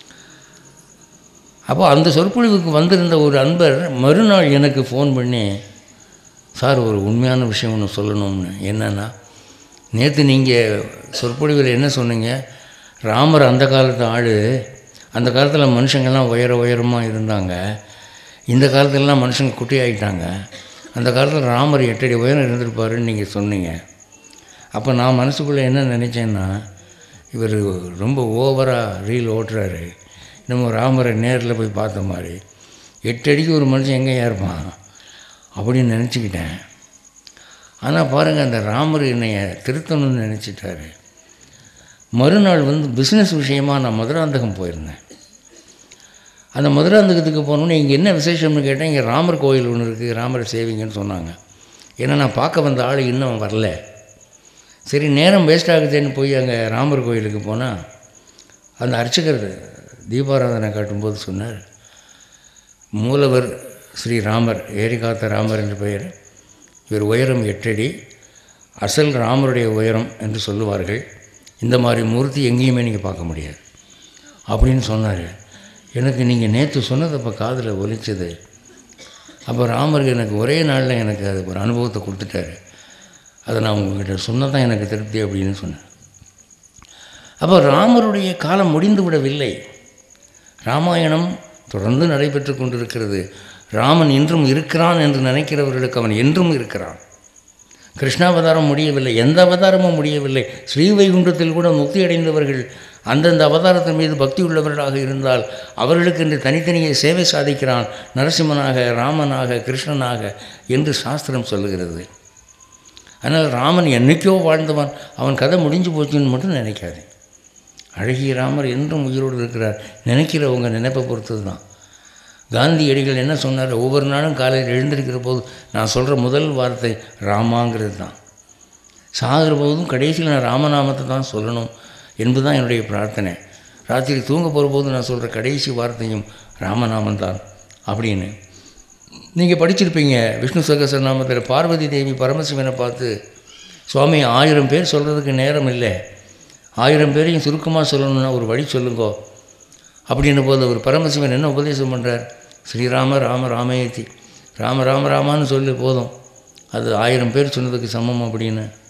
அப்போ அந்த சொற்பொழிவுக்கு வந்திருந்த ஒரு அன்பர் மறுநாள் எனக்கு ஃபோன் பண்ணி, சார் ஒரு உண்மையான விஷயம் ஒன்று சொல்லணும்னு. என்னென்னா, நேற்று நீங்கள் சொற்பொழிவில் என்ன சொன்னீங்க, ராமர் அந்த காலத்து ஆள், அந்த காலத்தில் மனுஷங்கள்லாம் உயர உயரமாக இருந்தாங்க, இந்த காலத்துலலாம் மனுஷங்க குட்டி ஆகிட்டாங்க, அந்த காலத்தில் ராமர் எட்டடி உயரம் இருந்திருப்பாருன்னு நீங்கள் சொன்னீங்க. அப்போ நான் மனசுக்குள்ளே என்ன நினச்சேன்னா, இவர் ரொம்ப ஓவராக ரீல் ஓட்டுறாரு, நம்ம ராமரை நேரில் போய் பார்த்த மாதிரி எட்டு அடிக்கு ஒரு மனுஷன் எங்கேயா இருப்பான் அப்படின்னு நினச்சிக்கிட்டேன். ஆனால் பாருங்கள், அந்த ராமர் என்னைய திருத்தணும்னு நினச்சிட்டாரு. மறுநாள் வந்து பிஸ்னஸ் விஷயமாக நான் மதுராந்தகம் போயிருந்தேன். அந்த மதுராந்தகத்துக்கு போனோன்னே இங்கே என்ன விசேஷம்னு கேட்டேன். இங்கே ராமர் கோயில் ஒன்று இருக்குது, ராமரை சேவிங்கன்னு சொன்னாங்க. ஏன்னா நான் பார்க்க வந்த ஆள் இன்னும் வரல. சரி, நேரம் வேஸ்ட் ஆகுதுன்னு போய் அங்கே ராமர் கோயிலுக்கு போனால் அந்த அர்ச்சகர் தீபாராதனை காட்டும்போது சொன்னார், மூலவர் ஸ்ரீராமர், ஏரிகாத்த ராமர் என்று பெயர், இவர் உயரம் எட்டடி, அசல் ராமருடைய உயரம் என்று சொல்லுவார்கள், இந்த மாதிரி மூர்த்தி எங்கேயுமே நீங்கள் பார்க்க முடியாது அப்படின்னு சொன்னார். எனக்கு நீங்கள் நேற்று சொன்னது அப்போ காதில் ஒலிச்சது. அப்போ ராமருக்கு எனக்கு ஒரே நாளில் எனக்கு அது ஒரு அனுபவத்தை கொடுத்துட்டாரு. அதை நான் உங்கள்கிட்ட சொன்னதான் எனக்கு திருப்தி அப்படின்னு சொன்னேன். அப்போ ராமருடைய காலம் முடிந்து விடவில்லை. ராமாயணம் தொடர்ந்து நடைபெற்று கொண்டிருக்கிறது. ராமன் இன்றும் இருக்கிறான் என்று நினைக்கிறவர்களுக்கு அவன் என்றும் இருக்கிறான். கிருஷ்ணாவதாரம் முடியவில்லை, எந்த அவதாரமும் முடியவில்லை. ஸ்ரீவைகுண்டத்தில் கூட முக்தி அடைந்தவர்கள் அந்தந்த அவதாரத்தின் மீது பக்தி உள்ளவர்களாக இருந்தால் அவர்களுக்கு இன்று தனித்தனியே சேவை சாதிக்கிறான், நரசிம்மனாக, ராமனாக, கிருஷ்ணனாக என்று சாஸ்திரம் சொல்லுகிறது. அதனால் ராமன் என்றைக்கோ வாழ்ந்தவன், அவன் கதை முடிஞ்சு போச்சுன்னு மட்டும் நினைக்காது. அழகிய ராமர் என்றும் உயிரோடு இருக்கிறார். நினைக்கிறவங்க நினைப்பை பொறுத்தது தான். காந்தியடிகள் என்ன சொன்னார், ஒவ்வொரு நாளும் காலையில் எழுந்திருக்கிற போது நான் சொல்கிற முதல் வார்த்தை ராமாங்கிறது தான். சாகிற போதும் கடைசியில் நான் ராமநாமத்தை தான் சொல்லணும் என்பது தான் என்னுடைய பிரார்த்தனை. ராத்திரி தூங்க போகிற போது நான் சொல்கிற கடைசி வார்த்தையும் ராமநாமன் தான் அப்படின்னு. நீங்கள் படிச்சிருப்பீங்க விஷ்ணு சகஸ்ரநாமத்தில் பார்வதி தேவி பரமசிவனை பார்த்து, சுவாமி ஆயிரம் பேர் சொல்கிறதுக்கு நேரம் இல்லை, ஆயிரம் பேரையும் சுருக்கமாக சொல்லணும்னா ஒரு வழி சொல்லுங்கோ அப்படின்ன போது அவர் பரமசிவன் என்ன உபதேசம் பண்ணுறார், ஸ்ரீராம ராம ராமேதி, ராம ராம ராமான்னு சொல்லி போதும், அது ஆயிரம் பேர் சொன்னதுக்கு சமம் அப்படின்னு.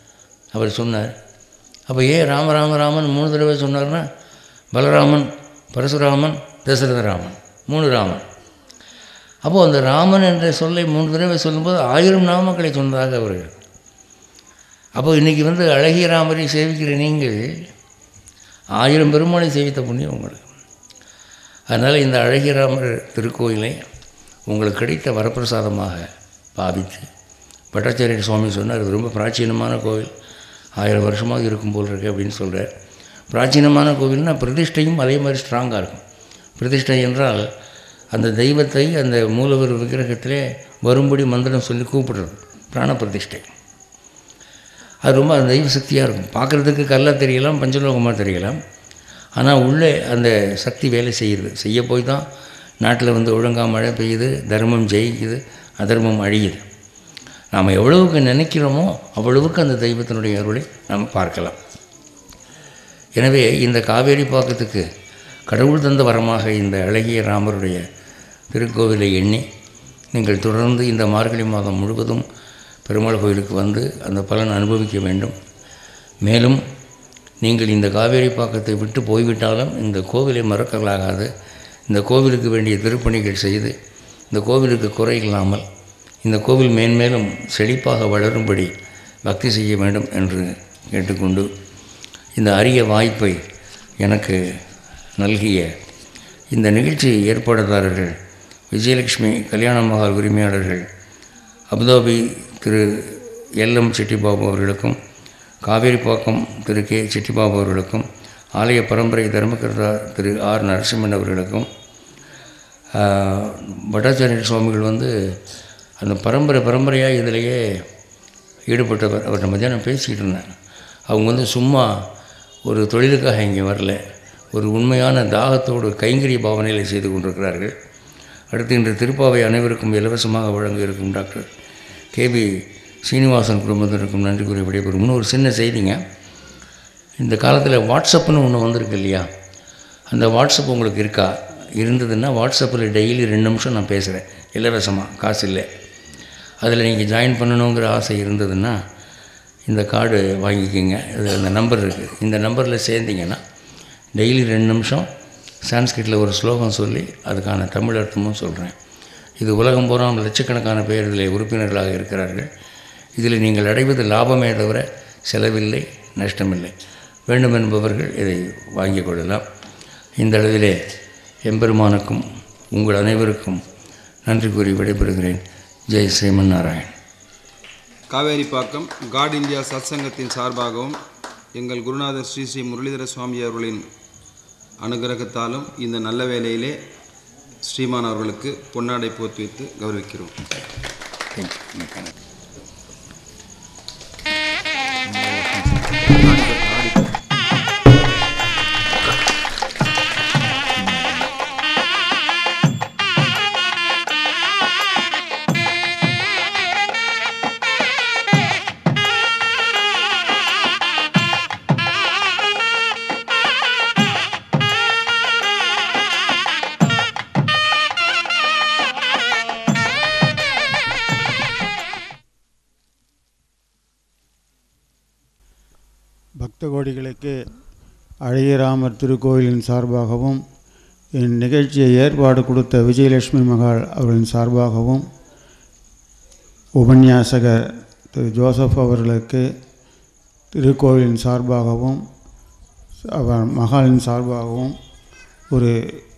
அவர் சொன்னார். அப்போ ஏன் ராம ராம ராமன் மூணு தடவை சொன்னார்னா, பலராமன், பரசுராமன், தசரத ராமன், மூணு ராமன். அப்போது அந்த ராமன் என்ற சொல்லை மூணு தடவை சொல்லும்போது ஆயிரம் நாமக்களை சொன்னதாக அவர்கள். அப்போது இன்றைக்கி வந்து அழகிய ராமரை சேவிக்கிற நீங்கள் ஆயிரம் பெருமாளை சேவித்த புண்ணியம் உங்களுக்கு. அதனால் இந்த அழகிய ராமர் திருக்கோயிலை உங்களுக்கு கிடைத்த வரப்பிரசாதமாக பாவித்து, பட்டாச்சாரியர் சுவாமி சொன்னார், இது ரொம்ப பிராச்சீனமான கோவில், ஆயிரம் வருஷமாக இருக்கும் போல் இருக்கு அப்படின்னு சொல்கிறார். பிராச்சீனமான கோவில்னால் பிரதிஷ்டையும் அதே மாதிரி ஸ்ட்ராங்காக இருக்கும். பிரதிஷ்டை என்றால் அந்த தெய்வத்தை அந்த மூலவர் விக்கிரகத்திலே வரும்படி மந்திரம் சொல்லி கூப்பிடுறது பிராண பிரதிஷ்டை. அது ரொம்ப அந்த தெய்வ சக்தியாக இருக்கும். பார்க்குறதுக்கு கல்லாக தெரியலாம், பஞ்சலோகமாக தெரியலாம், ஆனால் உள்ளே அந்த சக்தி வேலை செய்யுது. செய்ய போய் தான் நாட்டில் வந்து ஒழுங்காக மழை பெய்யுது, தர்மம் ஜெயிக்குது, அதர்மம் அழியுது. நாம் எவ்வளவுக்கு நினைக்கிறோமோ அவ்வளவுக்கு அந்த தெய்வத்தினுடைய அருளை நாம் பார்க்கலாம். எனவே இந்த காவேரி பாக்கத்துக்கு கடவுள் தந்த வரமாக இந்த அழகிய ராமருடைய திருக்கோவிலை எண்ணி நீங்கள் தொடர்ந்து இந்த மார்கழி மாதம் முழுவதும் பெருமாள் கோயிலுக்கு வந்து அந்த பலன் அனுபவிக்க வேண்டும். மேலும் நீங்கள் இந்த காவேரி பாக்கத்தை விட்டு போய்விட்டாலும் இந்த கோவிலை மறக்கலாகாது. இந்த கோவிலுக்கு வேண்டிய திருப்பணிகள் செய்து இந்த கோவிலுக்கு குறை இல்லாமல் இந்த கோவில் மேன்மேலும் செழிப்பாக வளரும்படி பக்தி செய்ய வேண்டும் என்று கேட்டுக்கொண்டு, இந்த அரிய வாய்ப்பை எனக்கு நல்கிய இந்த நிகழ்ச்சி ஏற்பாடுதாரர்கள் விஜயலட்சுமி கல்யாண மகால் உரிமையாளர்கள் அபுதாபி திரு எல் எம் செட்டிபாபு அவர்களுக்கும், காவேரிப்பாக்கம் திரு கே செட்டிபாபு அவர்களுக்கும், ஆலய பரம்பரை தர்மகர்த்தா திரு ஆர் நரசிம்மன் அவர்களுக்கும், பட்டாச்சாரிய சுவாமிகள் வந்து அந்த பரம்பரை பரம்பரையாக இதிலேயே ஈடுபட்டவர். அவர்கிட்ட மத்தியானம் பேசிக்கிட்டு இருந்தேன். அவங்க வந்து சும்மா ஒரு தொழிலுக்காக இங்கே வரல, ஒரு உண்மையான தாகத்தோடு கைங்கரிய பாவனையில் செய்து கொண்டிருக்கிறார்கள். அடுத்து இன்று திருப்பாவை அனைவருக்கும் இலவசமாக வழங்க இருக்கும் டாக்டர் கே பி சீனிவாசன் குடும்பத்தினருக்கும் நன்றி கூறி விடைபெறும். இன்னும் ஒரு சின்ன செய்திங்க. இந்த காலத்தில் வாட்ஸ்அப்புன்னு ஒன்று வந்திருக்கு இல்லையா? அந்த வாட்ஸ்அப் உங்களுக்கு இருக்கா? இருந்ததுன்னா வாட்ஸ்அப்பில் டெய்லி ரெண்டு நிமிஷம் நான் பேசுகிறேன் இலவசமாக, காசு இல்லை. அதில் நீங்கள் ஜாயின் பண்ணணுங்கிற ஆசை இருந்ததுன்னா இந்த கார்டு வாங்கிக்கிங்க. அது அந்த நம்பர் இருக்குது. இந்த நம்பரில் சேர்ந்திங்கன்னா டெய்லி ரெண்டு நிமிஷம் சான்ஸ்கிரிட்டில் ஒரு ஸ்லோகம் சொல்லி அதுக்கான தமிழ் அர்த்தமும் சொல்கிறேன். இது உலகம் பூரா லட்சக்கணக்கான பேர் இதில் உறுப்பினர்களாக இருக்கிறார்கள். இதில் நீங்கள் அடைவது லாபமே தவிர செலவில்லை, நஷ்டமில்லை. வேண்டும் என்பவர்கள் இதை வாங்கிக் கொள்ளலாம். இந்த அளவிலே எம்பெருமானுக்கும் உங்கள் அனைவருக்கும் நன்றி கூறி விடைபெறுகிறேன். ஜெய் ஸ்ரீமன் நாராயண்.
காவேரிப்பாக்கம் காட் இந்தியா சத்சங்கத்தின் சார்பாகவும் எங்கள் குருநாதர் ஸ்ரீ ஸ்ரீ முரளிதர சுவாமி அவர்களின் அனுகிரகத்தாலும் இந்த நல்ல வேளையிலே ஸ்ரீமான் அவர்களுக்கு பொன்னாடை போர்த்தி வைத்து கௌரவிக்கிறோம்.
பக்த கோடிகளுக்கு அழகியராமர் திருக்கோயிலின் சார்பாகவும், என் நிகழ்ச்சியை ஏற்பாடு கொடுத்த விஜயலட்சுமி மகால் அவர்களின் சார்பாகவும், உபன்யாசகர் திரு ஜோசப் அவர்களுக்கு திருக்கோயிலின் சார்பாகவும் அவர் மகாலின் சார்பாகவும் ஒரு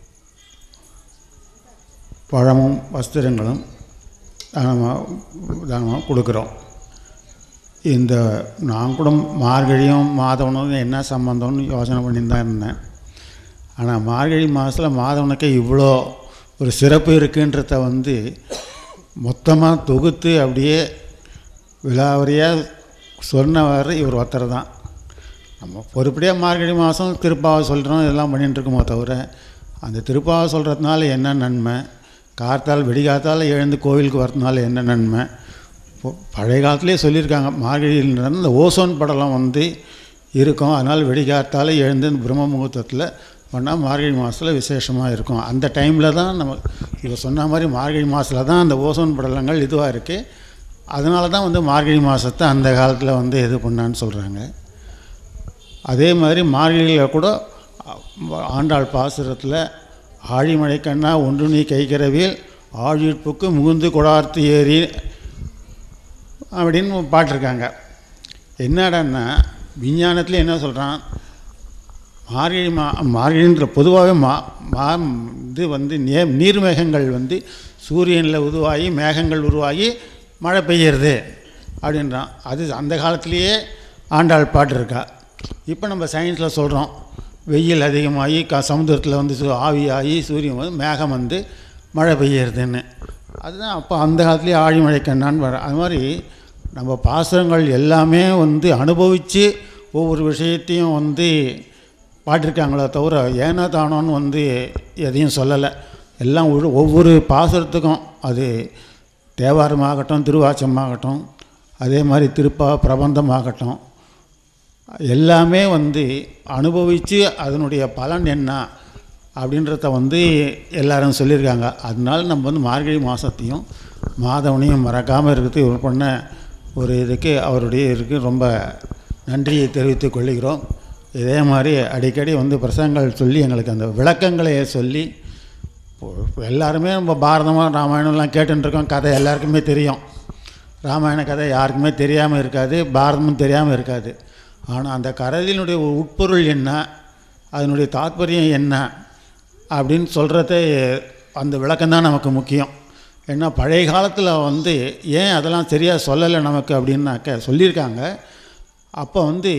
பழமும் வஸ்திரங்களும் தானமாக தானமாக கொடுக்குறோம். இந்த நான் கூட மார்கழியும் மாதவனும் என்ன சம்பந்தம்னு யோசனை பண்ணிட்டு தான் இருந்தேன். ஆனால் மார்கழி மாதத்தில் மாதவனுக்கு இவ்வளோ ஒரு சிறப்பு இருக்குன்றத வந்து மொத்தமாக தொகுத்து அப்படியே விலாவரியாக சொன்னவர் இவர் ஒருத்தர் தான். நம்ம பொறுப்படியாக மார்கழி மாதம் திருப்பாவை சொல்கிறோம், இதெல்லாம் பண்ணிட்டுருக்கோமோ தவிர அந்த திருப்பாவை சொல்கிறதுனால என்ன நன்மை, காத்தால் வெடிகாத்தால் எழுந்து கோவிலுக்கு வரதுனால என்ன நன்மை. பழைய காலத்துலேயே சொல்லியிருக்காங்க, மார்கழியில் இந்த ஓசோன் படலம் வந்து இருக்கும், அதனால் வெடிகாத்தால் எழுந்து இந்த பிரம்ம முகூர்த்தத்தில் பண்ணால் மார்கழி மாதத்தில் விசேஷமாக இருக்கும். அந்த டைமில் தான் நம்ம இவர் சொன்ன மாதிரி மார்கழி மாதத்தில் தான் அந்த ஓசோன் படலங்கள் இதுவாக இருக்குது. அதனால தான் வந்து மார்கழி மாதத்தை அந்த காலத்தில் வந்து இது பண்ணான்னு சொல்கிறாங்க. அதே மாதிரி மார்கழியில் கூட ஆண்டாள் பாசுரத்தில் ஆழிமழை கண்ணா ஒன்று நீ கைக்கிறவியல் ஆழிப்புக்கு முகுந்து கொடார்த்து ஏறி அப்படின்னு பாட்டிருக்காங்க. என்னடான்னா விஞ்ஞானத்தில் என்ன சொல்கிறான், மார்கழி மா மார்கழின்ற பொதுவாகவே மா மா இது வந்து நே நீர்மேகங்கள் வந்து சூரியனில் உருவாகி மேகங்கள் உருவாகி மழை பெய்யறது அப்படின்றான். அது அந்த காலத்திலேயே ஆண்டாள் பாட்டு இருக்கா. இப்போ நம்ம சயின்ஸில் சொல்கிறோம் வெயில் அதிகமாகி க சமுத்திரத்தில் வந்து ஆவியாகி சூரியன் வந்து மேகம் வந்து மழை பெய்யறதுன்னு. அதுதான் அப்போ அந்த காலத்துலேயே ஆழிமழை கண்ணான்னு வர. அது மாதிரி நம்ம பாசுரங்கள் எல்லாமே வந்து அனுபவித்து ஒவ்வொரு விஷயத்தையும் வந்து பாட்டிருக்காங்களே தவிர ஏனோ தானோன்னு வந்து எதையும் சொல்லலை. எல்லாம் ஒவ்வொரு பாசுரத்துக்கும் அது தேவாரமாகட்டும் திருவாச்சமாகட்டும் அதே மாதிரி திருப்பா பிரபந்தமாகட்டும் எல்லாமே வந்து அனுபவித்து அதனுடைய பலன் என்ன அப்படின்றத வந்து எல்லோரும் சொல்லியிருக்காங்க. அதனால நம்ம வந்து மார்கழி மாதத்தையும் மாதவனையும் மறக்காமல் இருக்கிறது இவர் பண்ண ஒரு இதுக்கு அவருடைய இதுக்கு ரொம்ப நன்றியை தெரிவித்துக் கொள்கிறோம். இதே மாதிரி அடிக்கடி வந்து பிரசங்கங்கள் சொல்லி எங்களுக்கு அந்த விளக்கங்களை சொல்லி எல்லாருமே நம்ம பாரதமாக ராமாயணம்லாம் கேட்டுருக்கோம். கதை எல்லாருக்குமே தெரியும். ராமாயண கதை யாருக்குமே தெரியாமல் இருக்காது, பாரதமும் தெரியாமல் இருக்காது. ஆனால் அந்த கதையினுடைய உட்பொருள் என்ன, அதனுடைய தாத்பரியம் என்ன அப்படின்னு சொல்கிறத அந்த விளக்கம்தான் நமக்கு முக்கியம். ஏன்னா பழைய காலத்தில் வந்து ஏன் அதெல்லாம் சரியாக சொல்லலை நமக்கு அப்படின்னாக்க சொல்லியிருக்காங்க. அப்போ வந்து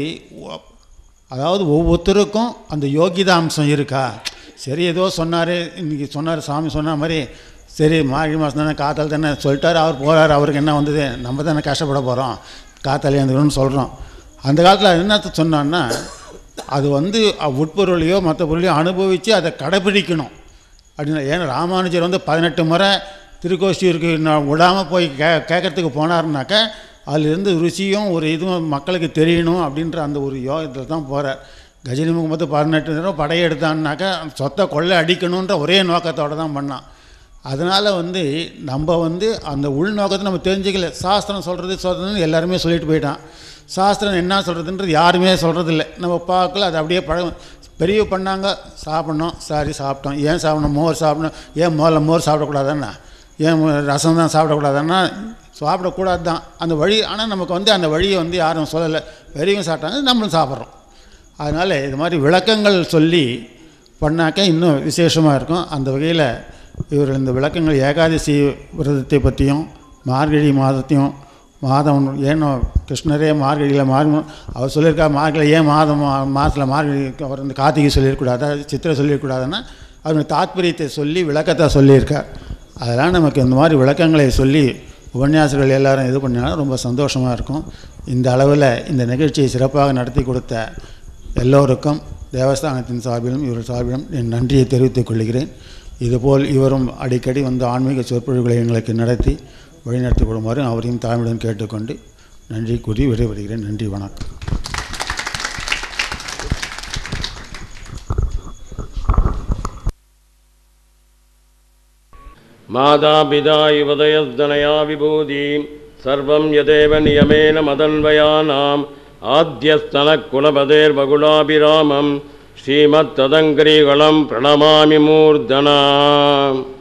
அதாவது ஒவ்வொருத்தருக்கும் அந்த யோகிதாம்சம் இருக்கா. சரி ஏதோ சொன்னார், இன்றைக்கி சொன்னார் சாமி சொன்ன மாதிரி சரி மார்கழி மாதம் தானே காத்தால் தானே சொல்லிட்டார், அவர் போகிறார், அவருக்கு என்ன வந்தது, நம்ம தானே கஷ்டப்பட போகிறோம் காத்தால் எழுந்துக்கணும்னு சொல்கிறோம். அந்த காலத்தில் என்னத்தை சொன்னான்னா அது வந்து உட்பொருளையோ மற்ற பொருளையோ அனுபவித்து அதை கடைப்பிடிக்கணும் அப்படின்னா. ஏன்னா ராமானுஜர் வந்து பதினெட்டு முறை திருக்கோஷ்டியூருக்கு நான் விடாமல் போய் கே கேட்கறதுக்கு போனார்னாக்க அதுலேருந்து ருசியும் ஒரு இதுவும் மக்களுக்கு தெரியணும் அப்படின்ற அந்த ஒரு யோகத்தில் தான் போகிறார். கஜினி முகமது பதினெட்டு நேரம் படையெடுத்தான்னாக்கா சொத்தை கொள்ளை அடிக்கணுன்ற ஒரே நோக்கத்தோடு தான் பண்ணான். அதனால் வந்து நம்ம வந்து அந்த உள்நோக்கத்தை நம்ம தெரிஞ்சுக்கல. சாஸ்திரம் சொல்கிறது சொல்கிறதுன்னு எல்லாருமே சொல்லிட்டு போயிட்டான். சாஸ்திரம் என்ன சொல்கிறதுன்றது யாருமே சொல்கிறதில்ல. நம்ம பார்க்கல, அது அப்படியே பழம் பெரிய பண்ணாங்க சாப்பிட்ணும், சாரி சாப்பிட்டோம். ஏன் சாப்பிடணும், மோர் சாப்பிடணும், ஏன் முதல்ல மோர் சாப்பிடக்கூடாதுன்னா, ஏன் ரசம் தான் சாப்பிடக்கூடாதுன்னா சாப்பிடக்கூடாது தான் அந்த வழி. ஆனால் நமக்கு வந்து அந்த வழியை வந்து யாரும் சொல்லலை. பெரியவங்க சாப்பிட்டாங்க, நம்மளும் சாப்பிட்றோம். அதனால் இது மாதிரி விளக்கங்கள் சொல்லி பண்ணாக்க இன்னும் விசேஷமாக இருக்கும். அந்த வகையில் இவர்கள் இந்த விளக்கங்கள் ஏகாதசி விரதத்தை பற்றியும் மார்கழி மாதத்தையும் மாதம் ஏன்னோ கிருஷ்ணரே மார்கழியில் மார்க அவர் சொல்லியிருக்கார். மார்கழி ஏன் மாதம் மாதத்தில் மார்கழி அவர் வந்து கார்த்திகை சொல்லியிருக்கூடாதா, சித்திரை சொல்லியிருக்கூடாதுன்னா அவருடைய தாத்பரியத்தை சொல்லி விளக்கத்தை சொல்லியிருக்கார். அதெல்லாம் நமக்கு இந்த மாதிரி விளக்கங்களை சொல்லி உபன்யாசர்கள் எல்லோரும் இது பண்ணாலும் ரொம்ப சந்தோஷமாக இருக்கும். இந்த அளவில் இந்த நிகழ்ச்சியை சிறப்பாக நடத்தி கொடுத்த எல்லோருக்கும் தேவஸ்தானத்தின் சார்பிலும் இவர் சார்பிலும் என் நன்றியை தெரிவித்துக் கொள்கிறேன். இதுபோல் இவரும் அடிக்கடி வந்து ஆன்மீக சொற்பொழிவுகளை எங்களுக்கு நடத்தி வழிநடத்தி கொடுமாறு அவரையும் தாழ்மையுடன் கேட்டுக்கொண்டு நன்றி கூறி விடைபெறுகிறேன். நன்றி, வணக்கம்.
மாதா பிதா யுவதயஸ்தனயா விபூதி சர்வம் யதேவ நியமேன மதன்வயானாம் ஆத்யஸ்தனக் குலபதேர் வகுலாபிராமம் ஸ்ரீமத் ததங்கிரிகளம் பிரணமாமி மூர்தனாம்.